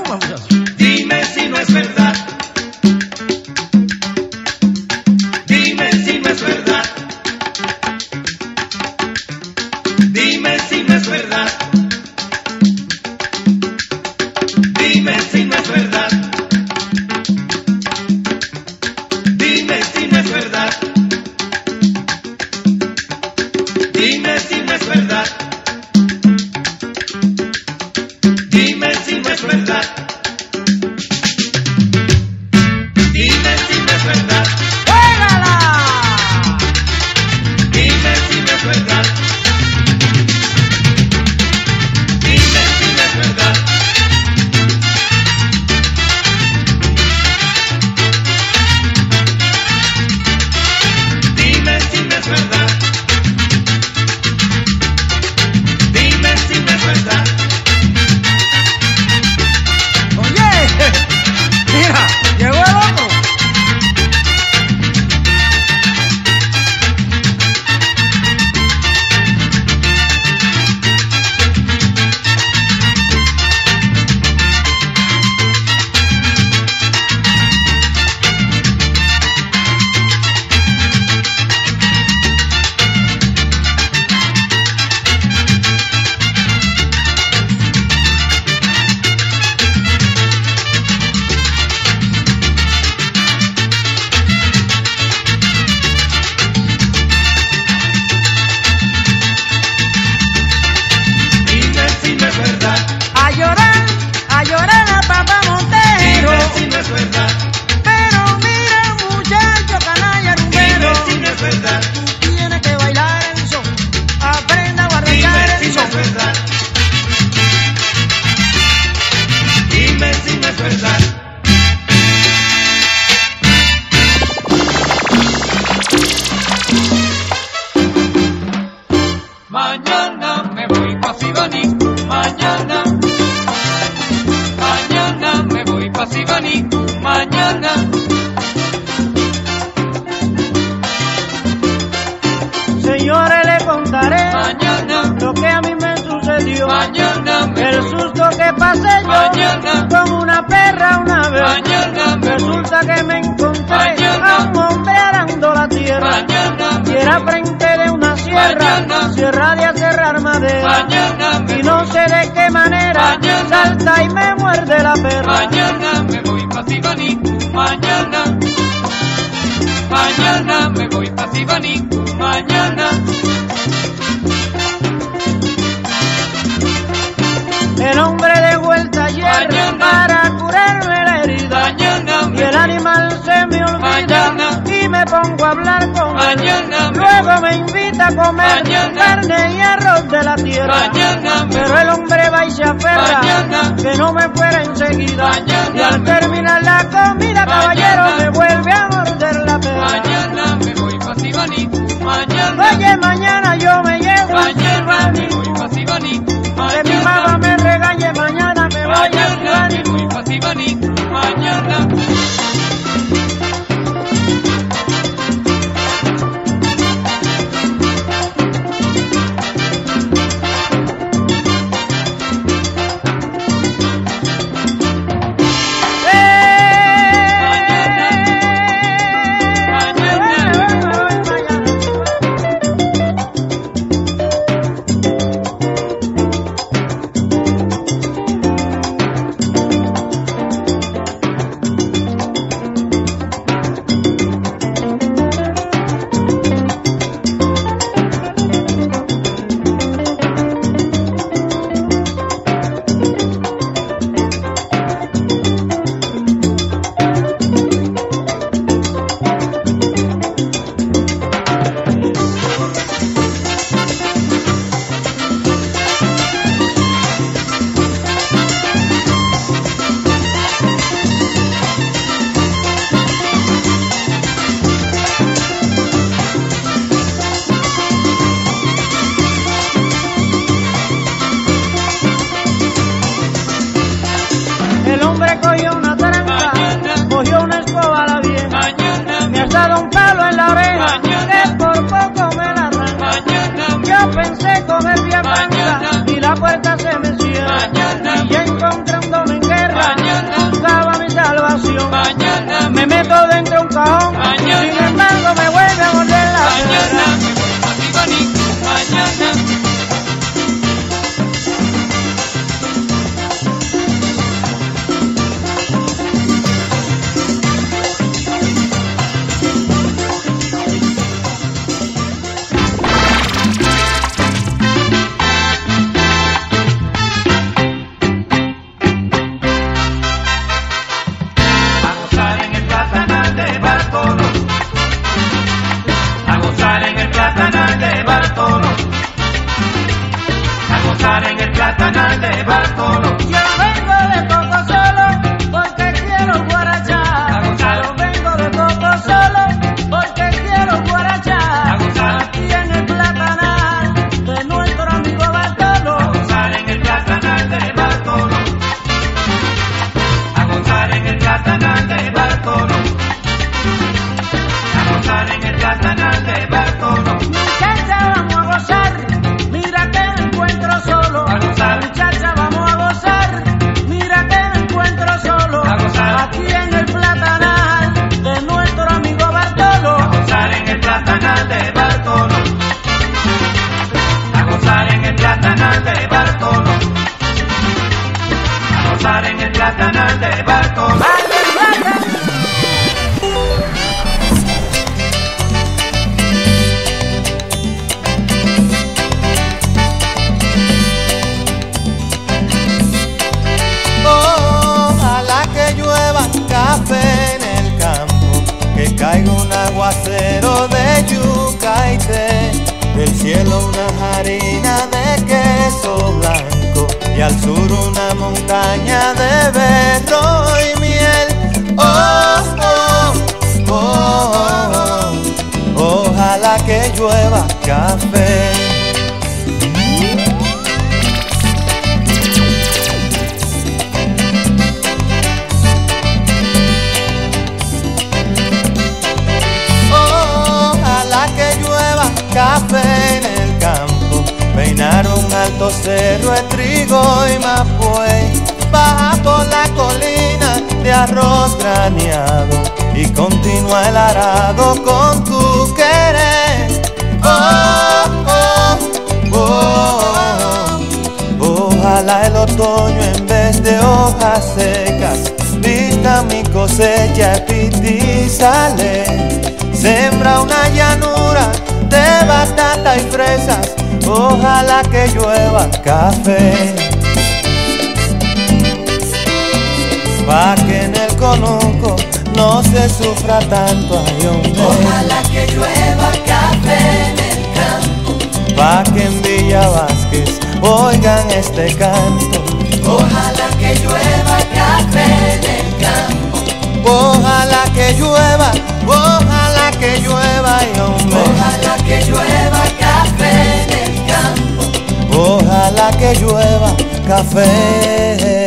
más, muchachos. Dime si no es verdad. Dime si no es verdad. Dime si no es verdad. Dime si no es verdad. Dime si no es verdad. Dime si no es verdad. Dime si no es verdad. Dime si no es verdad. ¡Juégala! Dime si no es verdad. Dime si no es verdad. Dime si no es verdad. Dime si no es verdad. Oye, mira, llegó el otro. Dime si no es verdad. A llorar a papá Montero. Dime si no es verdad. Pero mira, muchacho canalla rumbero, Dime si no es verdad. tiene que bailar el son, aprenda a Dime guardar si el no es son. verdad. Dime si no es verdad. Mañana me voy pa' Sibaní, mañana. Mañana me voy pa' Sibaní, mañana. Señores, le contaré Mañana, lo que a mí me sucedió. mañana me El voy. susto que pasé yo Mañana. con una perra una vez. Mañana me voy. Resulta que me encontré Mañana. a un hombre arando la tierra. Mañana Y me era voy. frente de una sierra, Mañana. sierra de aserrar madera. Mañana me Y no voy. sé de qué manera Mañana. salta y me muerde la perra. Mañana me voy pa' Sibaní, mañana. Mañana me voy pa' Sibaní, mañana. El hombre de vuelta ayer Mañana. para curarme la herida. Mañana Y me el voy. animal se me olvida Mañana. y me pongo a hablar con él. Mañana me Luego voy. me invita a comer Mañana. carne y arroz de la tierra. Mañana me Pero voy. el hombre va y se aferra Mañana. que no me fuera enseguida. Mañana Y al me voy. terminar la comida, caballero, Mañana. me vuelve a morder la perra. Mañana me voy pa' Sibaní, mañana. Oye, mañana yo me llevo a Mañana me Sibaní. voy pa' Sibaní, Que mi mamá mañana. me regañe, mañana me voy a Mañana me Sibaní. voy pa' Sibaní, mañana. la puerta se me cierra y encontrándome en guerra gozar en el platanal de barcos. Ojalá que llueva café en el campo, que caiga un aguacero de yuca y té, del cielo una harina de queso blanco y al sur una montaña de berro y miel. Ojalá que llueva café. Café en el campo, peinar un alto cerro de trigo y mapuey, baja por la colina de arroz graneado y continúa el arado con tu querer. Ojalá el otoño en vez de hojas secas vista mi cosecha y sale, sembra una llanura de batata y fresas, ojalá que llueva café, pa' que en el conuco no se sufra tanto, ay hombre. Ojalá que llueva café en el campo, pa' que en Villa Vázquez oigan este canto. Ojalá que llueva café en el campo, ojalá que llueva y hombre. Ojalá que llueva café en el campo, ojalá que llueva café.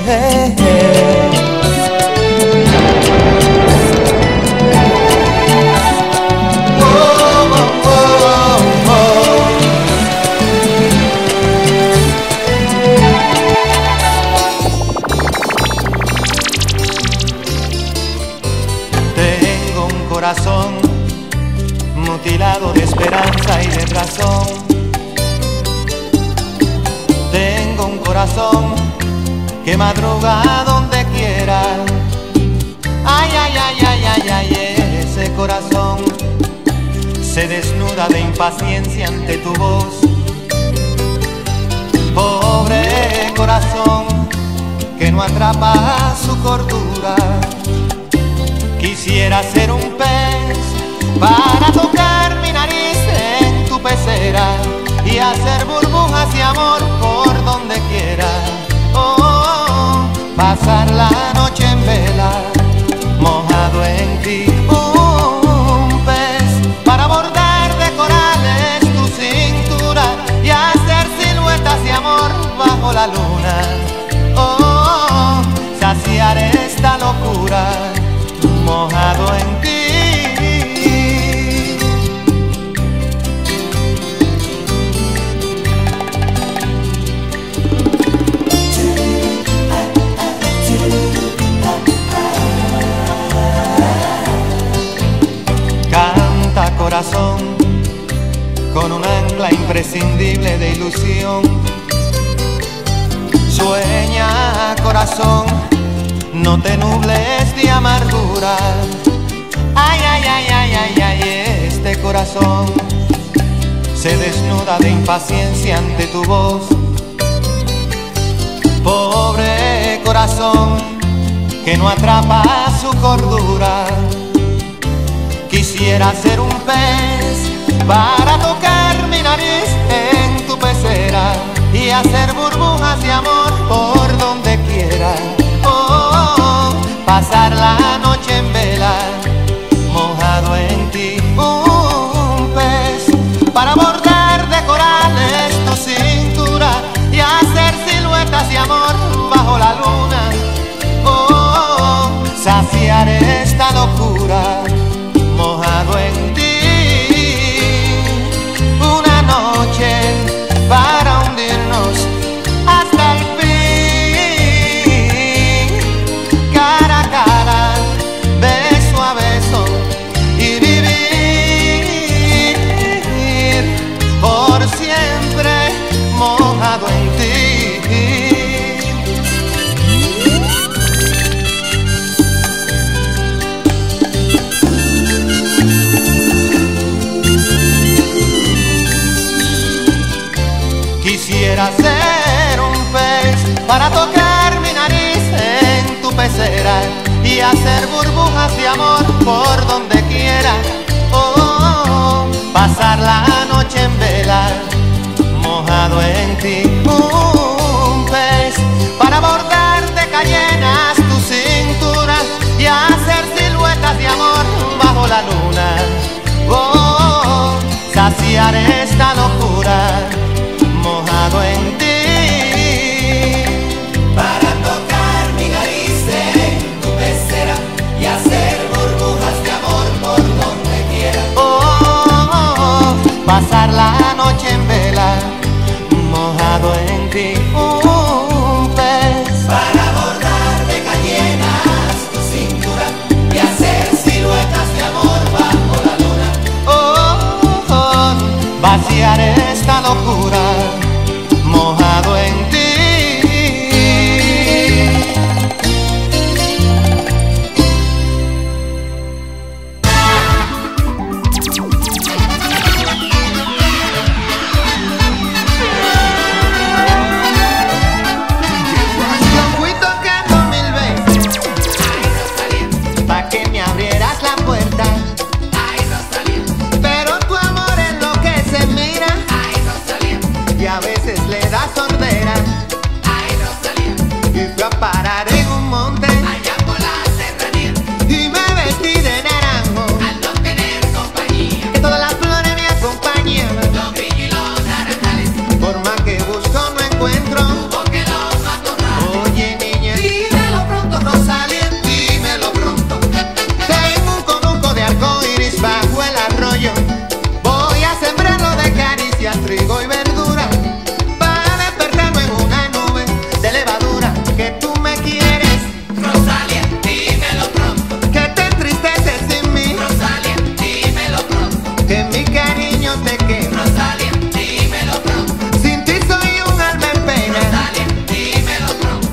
Tengo un corazón mutilado de esperanza y de razón. Tengo un corazón que madruga donde quiera. Ay, ay, ay, ay, ay, ay, ese corazón se desnuda de impaciencia ante tu voz. Pobre corazón que no atrapa su cordura. Quisiera ser un pez para tocar mi nariz en tu pecera y hacer burbujas de amor por donde quiera. Pasar la noche en vela, mojado en ti. Un pez para bordar de corales tu cintura y hacer siluetas de amor bajo la luna. Saciar esta locura, mojado en ti. Canta corazón con un ancla imprescindible de ilusión. Sueña corazón, no te nubles de amargura. Ay, ay, ay, ay, ay, ay, este corazón se desnuda de impaciencia ante tu voz. Pobre corazón que no atrapa su cordura. Quisiera ser un pez para tocar mi nariz en tu pecera y hacer burbujas de amor por donde quiera. Pasar la noche en vela, mojado en ti. Un pez para bordar de corales tu cintura y hacer siluetas de amor bajo la luna. Saciar esta locura, mojado en ti. Una noche para hundirnos hasta el fin. tocar mi nariz en tu pecera y hacer burbujas de amor por donde quiera. Pasar la noche en vela, mojado en ti. Un pez para bordarte cayenas tu cintura y hacer siluetas de amor bajo la luna. Saciar esta locura, mojado en ti. Para tocar mi nariz en tu pecera y hacer burbujas de amor por donde quiera. Pasar la noche en vela, mojado en ti. Un pez para bordarte cayenas tu cintura y hacer siluetas de amor bajo la luna. Vaciar esta locura, mojado en ti. Yo fui tocando 1000 veces, Pa' que me abrieras la puerta, pero tu amor es lo que se mira y a veces le da sordera. Y fui a parar en un monte allá por la serranía y me vestí de naranjo, al no tener compañía. que todas las flores me acompañaban. Los grillos y los naranjales, Por más que busco no encuentro. porque los matorrales. Oye niña, Dímelo pronto, Rosalía, dímelo pronto. tengo un conuco de arco iris bajo el arroyo. Voy a sembrarlo de caricias, trigo y verdura, para despertarme en una nube de levadura. Que tú me quieres, Rosalía, dímelo pronto. que te entristeces sin mí, Rosalía, dímelo pronto. que mi cariño te quema. Rosalía, dímelo pronto. Sin ti soy un alma en pena. Rosalía, dímelo pronto.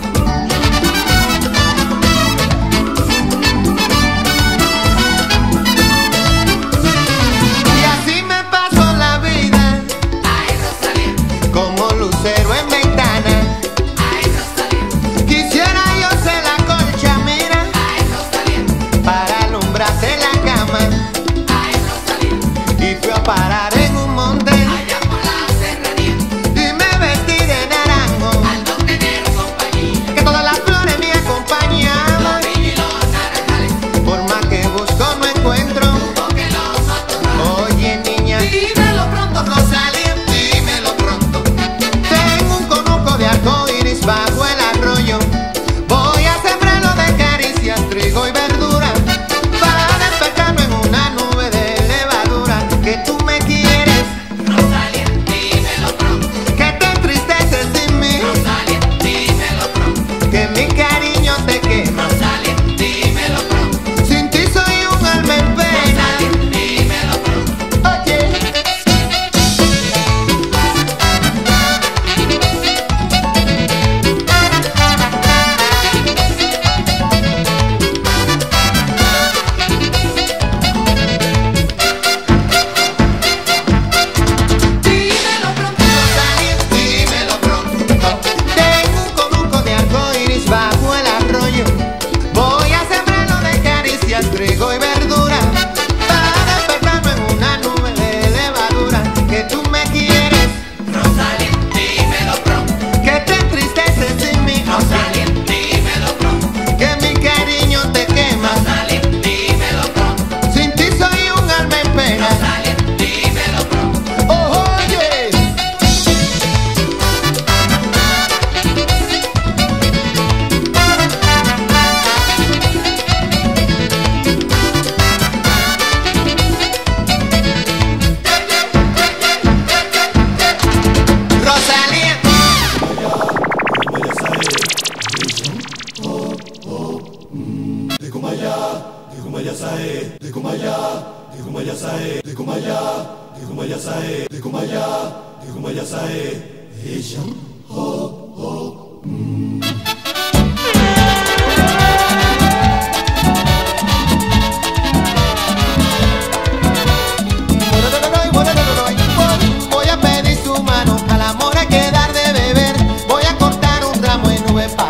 Y así me paso la vida, Ay, Rosalía, como lucero en ventana. ay, Rosalía, Quisiera yo ser la colcha, mira, ay, Rosalía, para alumbrarte la cama. ay, Rosalía. Y fui a parar en un monte Allá por la serranía, y me vestí de naranjo, al no tener compañía. que todas las flores me acompañaban. Los grillos y los naranjales, Por más que busco no encuentro. porque los matorrales. Oye niña, Dímelo pronto, Rosalía, dímelo pronto. tengo un conuco de arco iris bajo el arroyo. Voy a sembrarlo de caricias, trigo y verdura, para despertarme en una nube de levadura. Que tú me quieres, Rosalía, dímelo pronto. que te entristeces sin mí, Rosalía, dímelo pronto. que mi cariño te quema. Rosalía, dímelo pronto. Sin ti soy un alma en pena. Rosalía, dímelo pronto. Oye, Dímelo pronto, Rosalía, dímelo pronto. tengo un conuco de arco iris bajo el arroyo. Voy a sembrarlo de caricias, trigo y verdura, para despertarme en una nube de levadura. Que tú me quieres, Rosalía, dímelo pronto. que te entristeces sin mí, Rosalía, dímelo pronto. que mi cariño te quema. Rosalía, dímelo pronto. Sin ti soy un alma en pena. Rosalía, dímelo pronto. Oye, Rosalía. Voy a pedir su mano, al amor hay que dar de beber. Voy a cortar un ramo en nube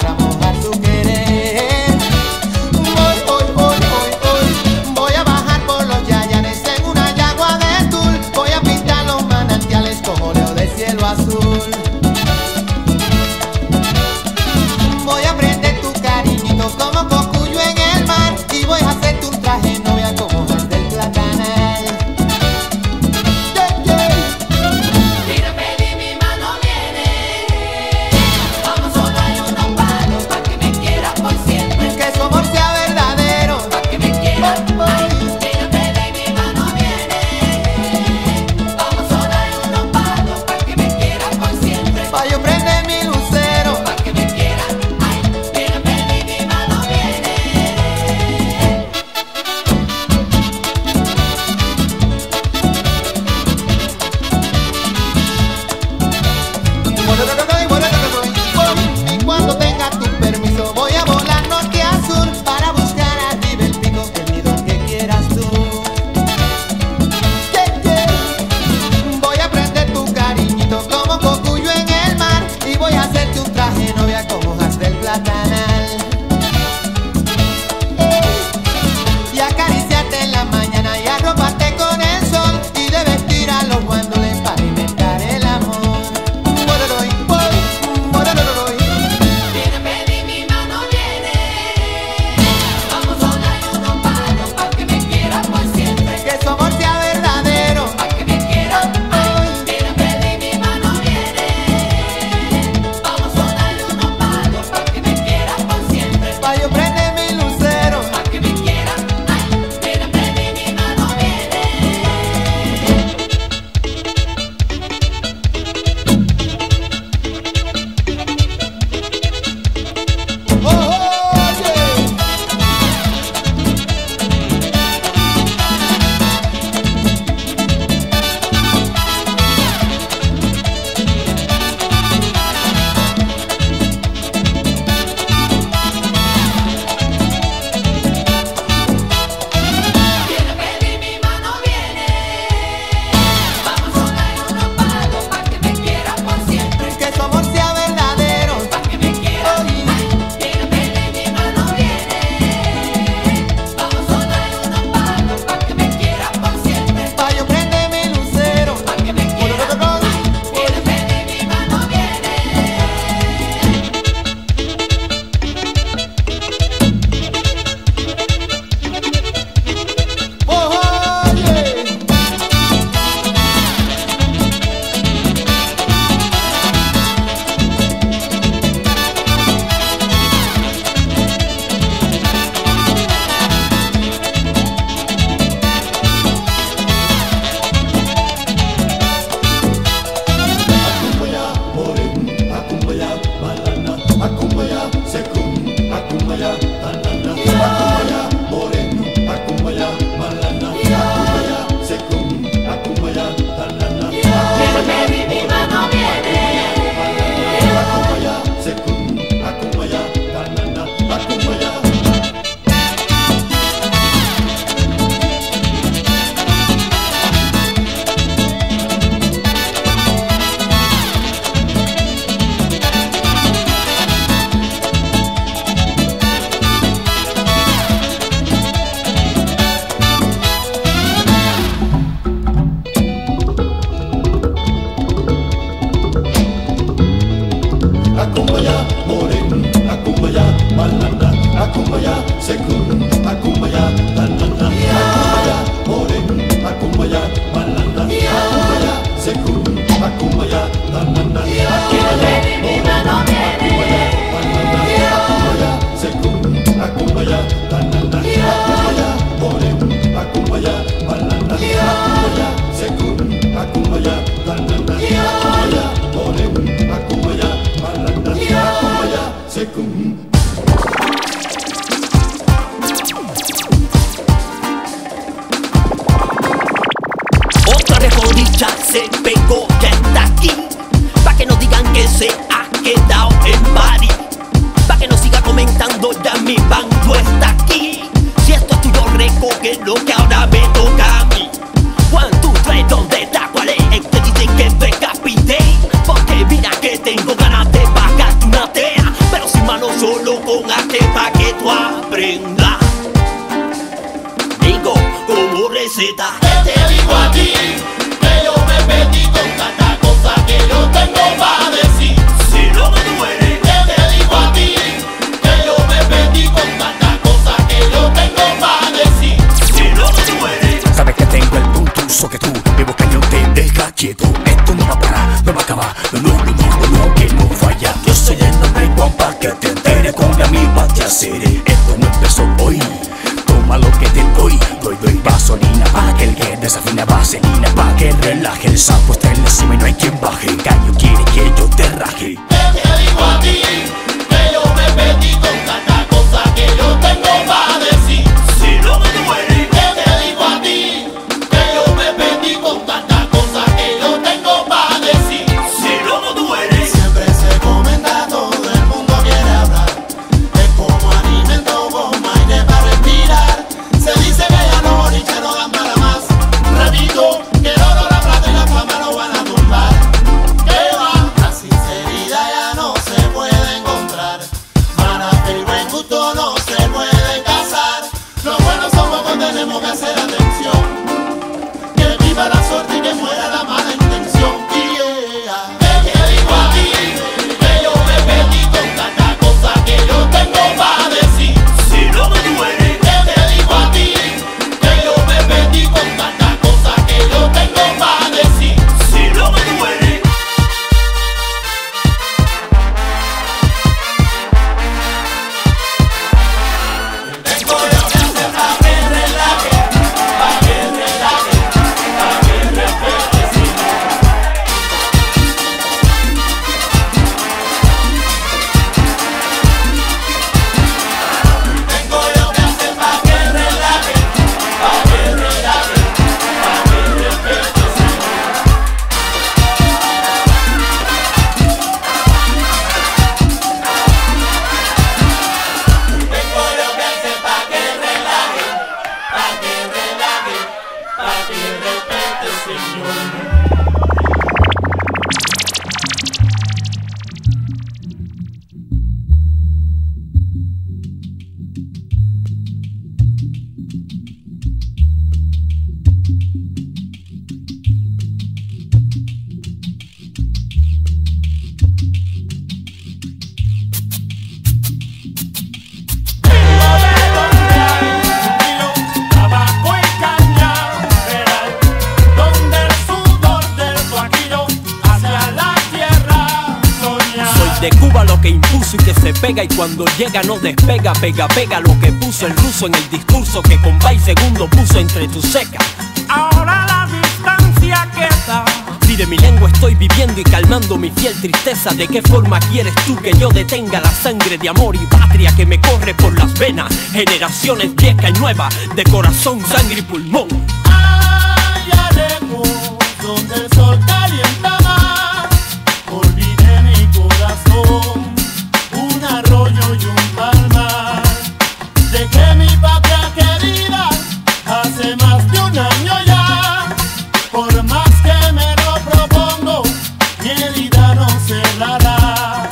se pegó, ya está aquí. Pa' que no digan que se ha quedado en París. Pa' que no siga comentando, ya mi bando está aquí. Si esto es tuyo, recoge lo que ahora me toca a mí. 1, 2, 3, ¿dónde está? ¿Cuál es? El que dice que decapité. Porque mira que tengo ganas de pagarte una tea, pero sin mano, solo con arte pa' que tú aprendas. Digo como receta. ¿Qué te digo a ti? Que yo me perdí con tanta cosa que yo tengo para decir. Si no me duele. ¿Qué te digo a ti? Que yo me perdí con tanta cosa que yo tengo para decir. Si no me duele. Sabes que tengo el puntuso que tú, mi boca no te deja quieto. Esto no va a parar, no va a acabar. No, que no falla. Yo soy el nombre Juan pa' que te entere. Con la misma te haceré. Esto no empezó hoy. Toma lo que te doy. Doy gasolina pa' que el que desafina, vaselina pa' que relaje. El sapo está en la cima y no hay quien baje. El gallo quiere que yo te raje. ¿Qué te digo a ti? Que yo me perdí con tanta cosa que yo tengo para decir. Si no me duele. ¿Qué te digo a ti? Que yo me perdí con tanta cosa que yo tengo para decir. Si no me duele. Siempre se comenta, todo el mundo quiere hablar. Es como alimento, como aire para respirar. Se dice que ya los boliches no dan para más. Repito, que el oro, la plata y la fama lo van a tumbar. ¿Qué va? La sinceridad ya no se puede encontrar. Marape y buen gusto no se pueden casar. Los buenos somos cuando tenemos que hacer atención. Que viva la suerte y que muera la mala intención. Yeah. ¿Qué te digo a ti? Que yo me perdí con tanta cosa que yo tengo para decir. Si no me duele. ¿Qué te digo a ti? Que yo me perdí con tanta cosa que yo tengo para decir. Si no me duele. Tengo yo que hacer pa' que relaje, pa' que relaje, pa' que respete, sí. Tengo yo que hacer pa' que relaje, pa' que relaje, pa' que respete, sí. Tengo yo que hacer pa' que relaje, pa' que relaje, pa' que respete, señor. Tabaco y cañaveral, donde el sudor del guaquillo hacia la tierra soñar. Soy de Cuba, lo que impuso y que se pega, y cuando llega no despega. Pega lo que puso el ruso en el discurso que con y segundo puso entre tus secas. Ahora la distancia queda. Si de mi lengua estoy viviendo y calmando mi fiel tristeza, ¿de qué forma quieres tú que yo detenga la sangre de amor y patria que me corre por las venas? Generaciones viejas y nuevas, de corazón, sangre y pulmón. Allá lejos, donde el sol calienta más, olvidé mi corazón, un arroyo y un palmar. Dejé mi patria querida hace más de un año ya. Por más que me lo propongo, mi herida no cerrará.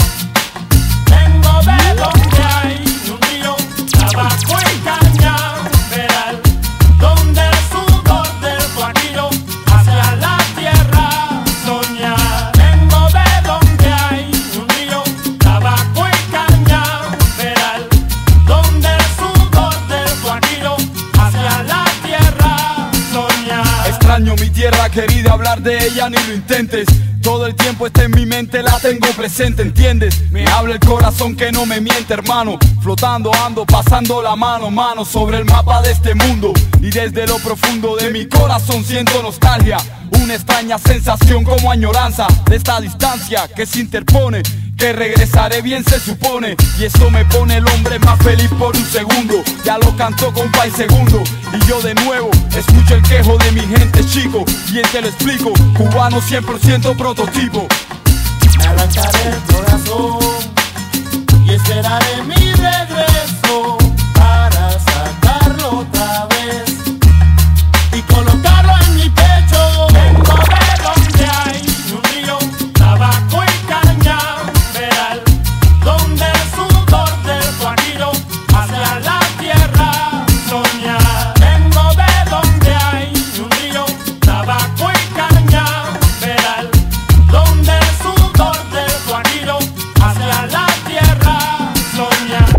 Vengo de donde hay un río, tabaco y cañaveral, donde el sudor del guaquillo hacia la tierra soñar. Vengo de donde hay un río, tabaco y cañaveral, donde el sudor del guaquillo hacia la tierra soñar. Extraño mi tierra querida, hablar de ella ni lo intentes. Todo el tiempo está en mi mente, la tengo presente, ¿entiendes? Me habla el corazón que no me miente, hermano. Flotando ando, pasando la mano sobre el mapa de este mundo. Y desde lo profundo de mi corazón siento nostalgia, una extraña sensación como añoranza de esta distancia que se interpone, que regresaré bien se supone. Y eso me pone el hombre más feliz por un segundo. Ya lo cantó compa y segundo. Y yo de nuevo escucho el quejo de mi gente, chico. Bien te lo explico, cubano 100% prototipo. Me arrancaré el corazón y esperaré mi regreso para sacarlo otra vez y colocarlo en mi pecho. Vengo de donde hay un río, tabaco y cañaveral, donde el sudor del guajiro hacia la tierra soñar. Vengo de donde hay un río, tabaco y cañaveral, donde el sudor del guajiro hacia la tierra soñar.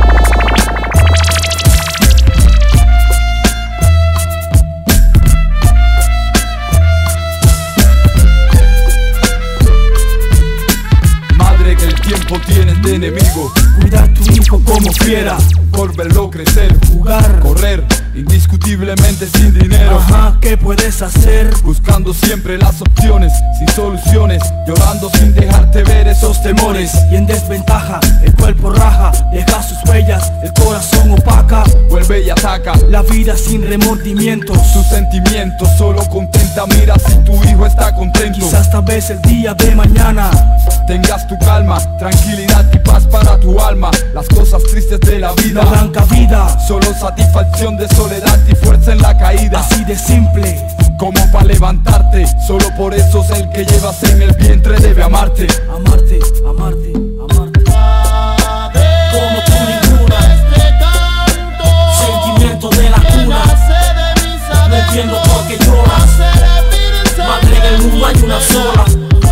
Madre que el tiempo tienes de enemigo, Cuida a tu hijo como fiera, por verlo crecer, jugar, correr, indiscutiblemente sin dinero. Ajá, ¿qué puedes hacer? Buscando siempre las opciones, sin soluciones, llorando sin dejarte ver esos temores. Y en desventaja, el cuerpo raja, deja sus huellas, el corazón opaca, vuelve y ataca la vida sin remordimientos. Sus sentimientos solo contenta, mira si tu hijo está contento. Quizás tal vez el día de mañana tengas tu calma, tranquilidad y paz para tu alma. Las cosas tristes de la vida no dan cabida, solo satisfacción de soledad y fuerza en la caída. Así de simple, como para levantarte, solo por eso es el que llevas en el vientre debe amarte. Amarte, amarte, amarte. Como tú ninguna, sentimiento de la cuna. No entiendo por qué lloras, madre en el mundo hay una sola.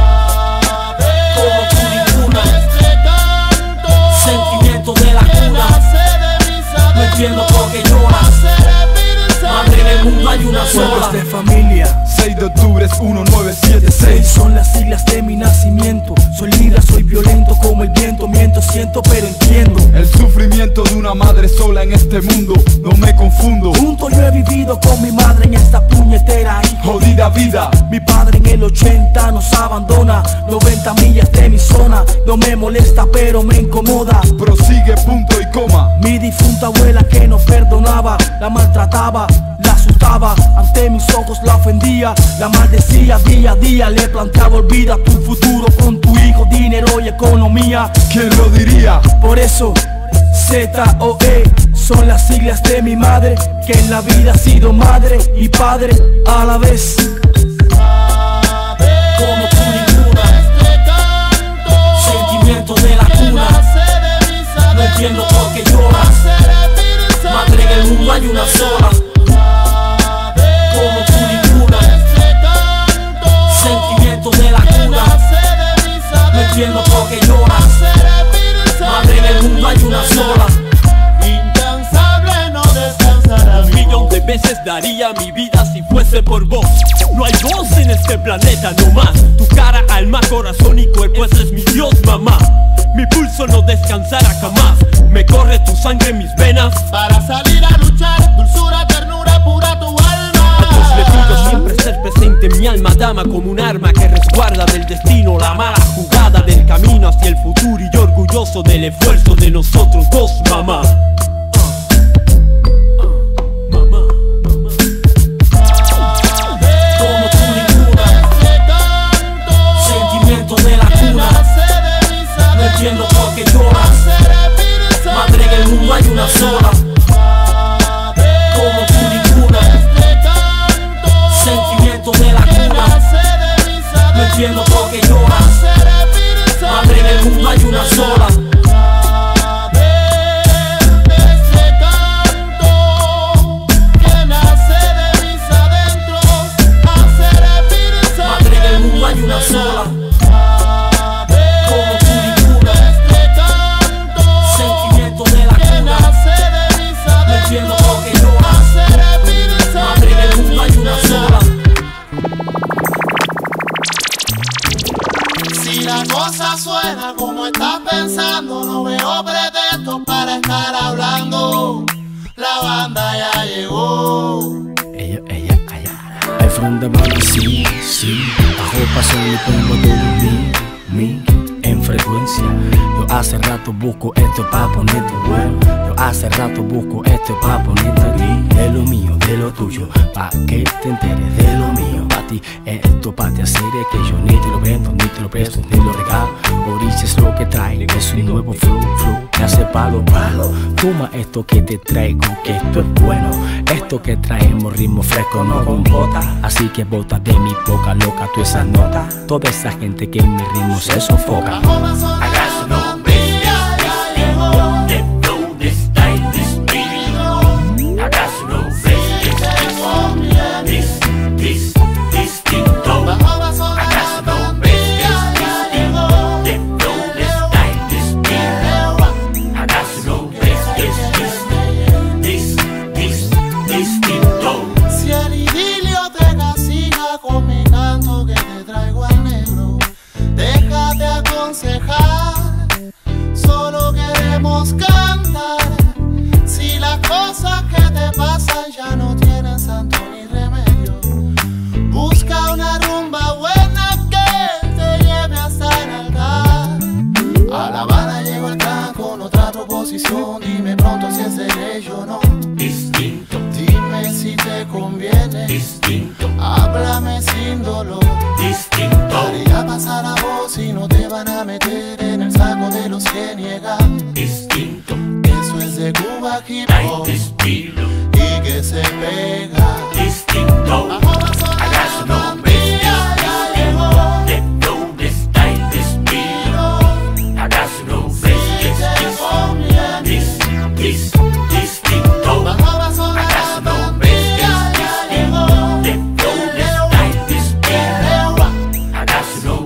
Como tú ninguna, sentimiento de la cuna. No entiendo por qué lloras, madre en el mundo hay una sola. De familia, 6 de octubre es 1976. Son las siglas de mi nacimiento. Soy líder, soy violento como el viento. Miento, siento, pero entiendo el sufrimiento de una madre sola en este mundo. No me confundo. Junto yo he vivido con mi madre en esta puñetera y jodida vida. Mi padre en el 80 nos abandona, 90 millas de mi zona. No me molesta pero me incomoda. Prosigue, punto y coma. Mi difunta abuela que no perdonaba, la maltrataba, la asustaba, ante mis ojos la ofendía, la maldecía día a día, le planteaba olvida tu futuro con tu hijo, dinero y economía. ¿Quién lo diría? Por eso ZOE son las siglas de mi madre, que en la vida ha sido madre y padre a la vez. Como tú ninguna, sentimiento de la cuna. No entiendo por qué lloras, madre en el mundo hay una sola. Como tú ninguna, sentimiento de la cuna. No entiendo por qué lloras, madre en el mundo hay una sola. Incansable no descansará. Un millón de veces daría mi vida si fuese por vos. No hay voz en este planeta, no más. Tu cara, alma, corazón y cuerpo, ese es mi Dios, mamá. Mi pulso no descansará jamás. Me corre tu sangre en mis venas. Para salir a luchar, dulzura, ternura, pura tu alma. A Dios le pido siempre ser presente en mi alma, dama, como un arma que resguarda del destino la mala jugada del camino hacia el futuro. Y yo orgulloso del esfuerzo de nosotros dos, mamá. Como tú ninguna, sentimiento de la cuna. No entiendo por qué lloras, madre en el mundo hay una sola. Como tú ninguna, sentimiento de la cuna. No entiendo por qué lloras, madre en el mundo hay una sola. Madre en el mundo hay una sola. Como tú ninguna, sentimiento de la cuna. No entiendo por qué lloras, madre en el mundo hay una sola. Si la cosa suena como estás pensando, no veo pretextos para estar hablando. La banda ya llegó. Ella, allá. Hay frente para sí, sí. Bajo paso y pongo todo mi. frecuencia. Yo hace rato busco esto pa' ponerte bueno. Yo hace rato busco esto pa' ponerte aquí. De lo mío, de lo tuyo, pa' que te enteres de lo mío. Pa' ti, esto pa' te hacer es que yo ni te lo vendo, ni te lo presto, ni lo regalo. Orilla es lo que trae, es un nuevo flow, que hace palo. Toma esto que te traigo, que esto es bueno. Esto que traemos ritmo fresco, no con bota. Así que bota de mi boca loca tú esa nota. Toda esa gente que en mi ritmo se sofoca. ¿Acaso no ves de flow, de style, de espíritu? ¿Acaso no ves distinto? ¿Acaso no ves de flow, de style, de espíritu? ¿Acaso no ves distinto? Si el idilio te castiga con mi canto que te traigo al negro, déjate aconsejar, solo queremos cantar. Si las cosas que te pasan ya no tienen santo ni remedio, busca una rumba buena que te lleve hasta el altar. A La Habana llegó el plan con otra proposición. Dime pronto si es derecho o no. Distinto. Dime si te conviene. Distinto. Háblame sin dolor. Distinto. Haría pasar la voz y no te van a meter en el saco de los que niegan. Distinto. Eso es de Cuba hip hop y que se pega. Distinto. ¿Acaso no ves de flow, de style, de espíritu? ¿Acaso no ves distinto? ¿Acaso no ves de flow, de style, de espíritu? ¿Acaso no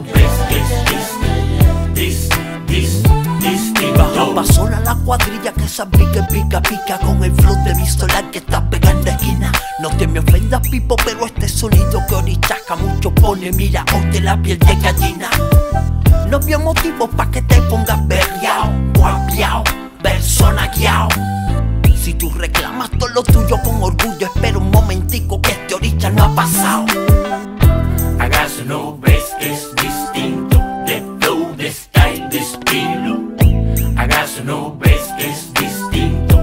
ves distinto? Va sola la cuadrilla que se pica con el flow de mi solar que está pegando esquina. No te me ofendas, Pipo, pero este sonido que orichaca mucho pone, mira, ponte la piel de gallina. No veo motivos pa' que te pongas berriao, guapiao, persona guiao. Si tú reclamas todo lo tuyo con orgullo, espera un momentico que este oricha no ha pasado. ¿Acaso no ves que es distinto? De flow, de style, de espíritu. ¿Acaso no ves que es distinto?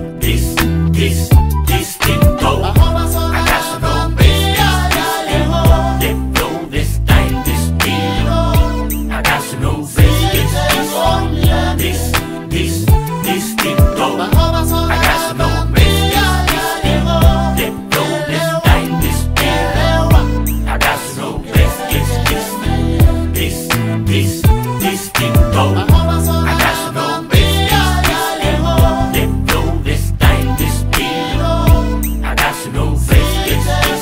Distinto. ¿Acaso no ves de flow, de style, de espíritu? ¿Acaso no ves que es distinto? ¿Acaso no ves de flow, de style, de espíritu? ¿Acaso no ves que es distinto? ¿Acaso no ves de flow, de style, de espíritu? ¿Acaso no ves que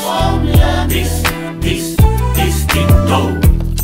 es distinto?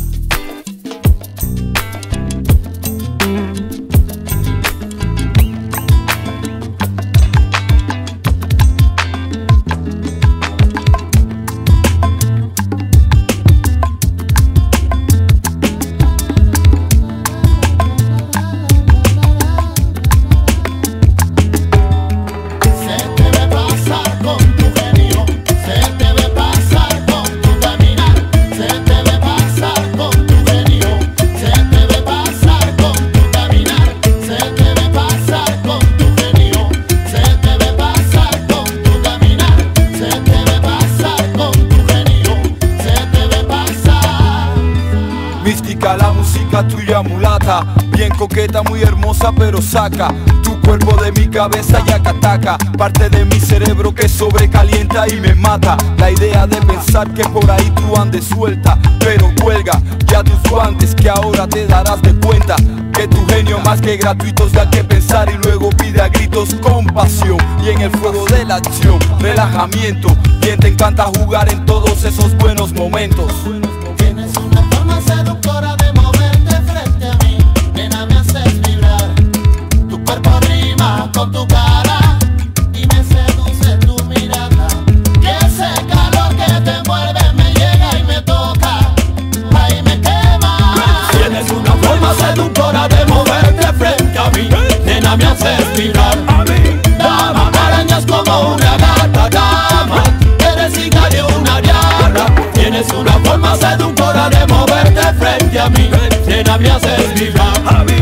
La música tuya mulata, bien coqueta, muy hermosa, pero saca tu cuerpo de mi cabeza y acataca parte de mi cerebro que sobrecalienta y me mata. La idea de pensar que por ahí tú andes suelta, pero cuelga ya tus guantes que ahora te darás de cuenta que tu genio más que gratuitos da que pensar y luego pide a gritos compasión. Y en el fuego de la acción, relajamiento, bien te encanta jugar en todos esos buenos momentos. Tienes una forma seductora de moverte frente a mí, nena, me haces vibrar. Tu cuerpo rima con tu cara y me seduce tu mirada. Y ese calor que te envuelve me llega y me toca, ahí me quema. Tienes una forma seductora de moverte frente a mí, nena, me haces vibrar. Dama, me arañas como una gata, dama, eres hija de una diabla. Tienes una forma seductora de moverte frente a mí, nena, me haces vibrar.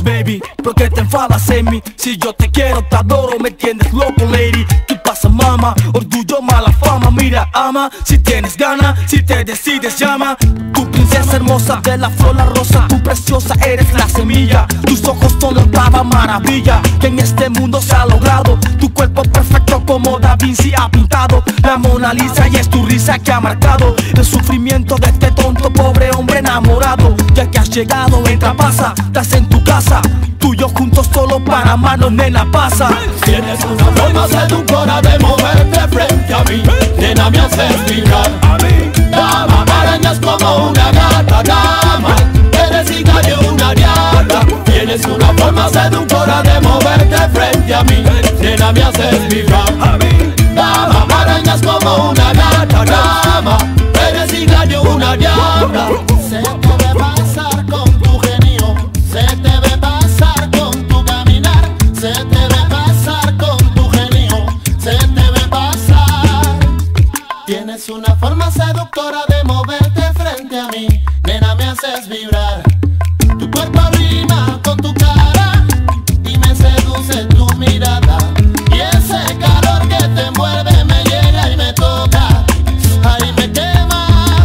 enojas, baby? ¿Por qué te enfadas en mí? Si yo te quiero, te adoro, me tienes loco, lady. ¿Qué pasa, mama? Orgullo, mala fama, mira, ama. Si tienes ganas, si te decides, llama. Tu princesa hermosa, de la flor la rosa, tú preciosa, eres la semilla. Tus ojos son octava maravilla que en este mundo se ha logrado. Tu cuerpo perfecto como Da Vinci ha pintado la Mona Lisa, y es tu risa que ha marcado el sufrimiento de este tonto pobre hombre enamorado. Ya que has llegado, entra, pasa, estás en tu casa, tú y yo juntos solo para amarnos, nena, pasa. Tienes una forma seductora de moverte frente a mí, nena, me haces vibrar. Dama, me arañas como una gata, dama, eres hija de una diabla. Tienes una forma seductora de moverte frente a mí, nena, me haces vibrar. Dama, me arañas como una gata, dama, eres hija de una diabla. Se te ve pasar con tu genio, se te ve pasar con tu caminar, se te ve pasar con tu genio, se te ve pasar. Tienes una forma seductora de moverte frente a mí, nena, me haces vibrar. Tu cuerpo rima con tu cara y me seduce tu mirada, y ese calor que te envuelve me llega y me toca, ahí me quema.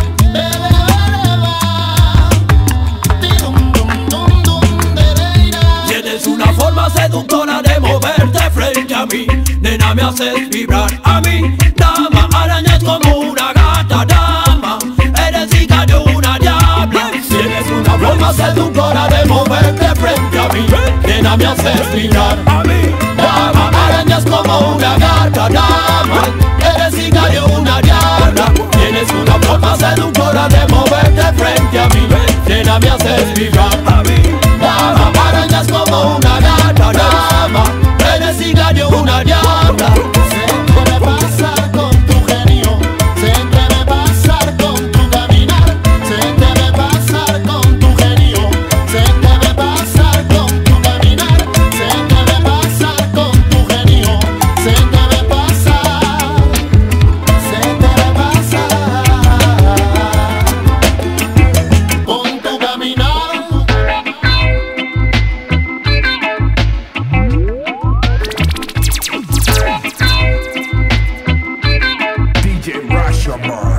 Tienes una forma seductora de moverte frente a mí, nena, me haces vibrar a mí. Dama, arañas como una gata, dama, eres hija de una diabla. Tienes una forma seductora de moverte frente a mí, nena, me haces vibrar a mí. Dama, arañas como una gata, dama, eres hija de una diabla. Tienes una forma seductora de moverte frente a mí, nena, me haces vibrar a mí. Dama, arañas como una gata, dama, eres hija de una diabla. Se te ve pasar con tu genio, se te ve pasar con tu caminar, se te ve pasar con tu genio, se te ve pasar con tu caminar, se te ve pasar con tu genio, se te ve pasar, se te ve pasar con tu caminar. DJ Rashomon.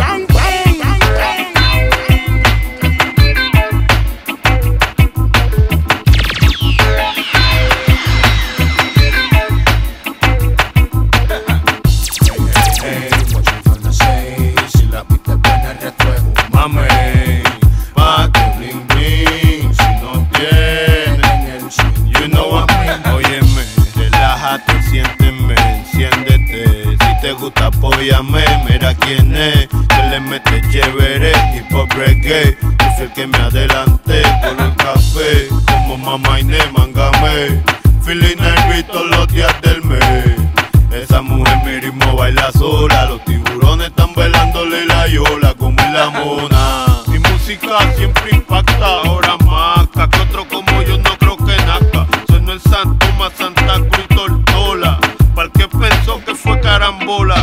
Hey, what you gonna say? Si la viste buena, el resto es un mame. Pa' que bling bling, si no tienen el swing, you know what I mean. Óyeme, relájate, siénteme, enciéndete. Si te gusta, apóyame, mira quién es. Que le mete chévere, hip hop reggae. Yo fui el que me adelanté por el café. Como mamá Inés, mangame. Feeling nervy todos los días del mes. Esa mujer mi ritmo baila sola, los tiburones están bailándole la yola como en la mona. Mi música siempre impacta, ahora más que otro como yo no creo que nazca. Sueno en San Tomás, Santa Cruz y Tortola, pa'l que pensó que fue carambola.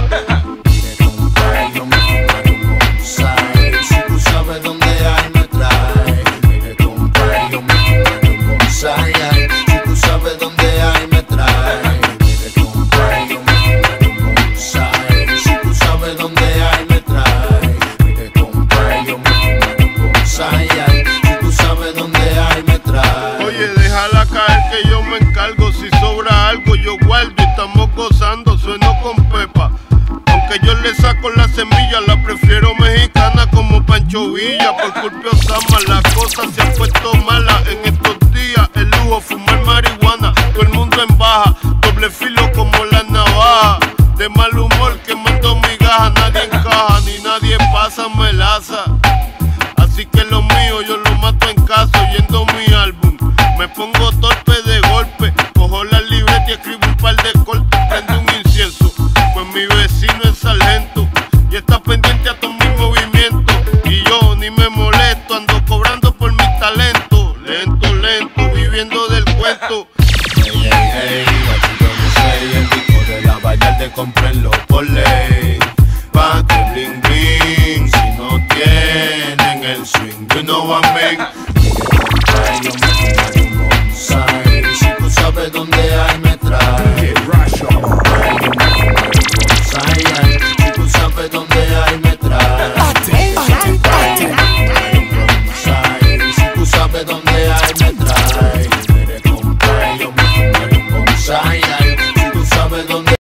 Yo me fumaré un bonsai, si tú sabes dónde hay me trae. Mire compadre, yo me fumaré un bonsai, si tú sabes dónde hay me trae. Mire compadre, yo me fumaré un bonsai, si tú sabes dónde hay me trae. Mire compadre, yo me fumaré un bonsai, si tú sabes dónde hay me trae. Oye, déjala caer que yo me encargo. Si sobra algo yo guardo y estamos gozando. Sueno con Pepa, aunque yo le saco la semilla. La prefiero mexicana como Pancho Villa. Por culpa de Osama la cosa se ha puesto mala en estos días. El lujo, fumar marihuana, todo el mundo en baja. Doble filo como la navaja. De mal humor quemando migajas. Nadie encaja ni nadie pasa melaza. Así que lo mío yo lo mato en casa oyendo mi álbum. Me pongo torpe de golpe, cojo la libreta y escribo un par de cortes. Prendo un incienso, pues mi vecino es sargento y está pendiente a todos mis movimientos. Y yo ni me molesto, ando cobrando por mi talento. Lento, lento, viviendo del cuento. Hey, hey, hey, what you gonna say? El disco de la Vallarde, cómprenlo por ley. Pa' que bling bling, si no tienen el swing, you know what I mean. Yo me fumaré un Y si tú sabes dónde hay me trae.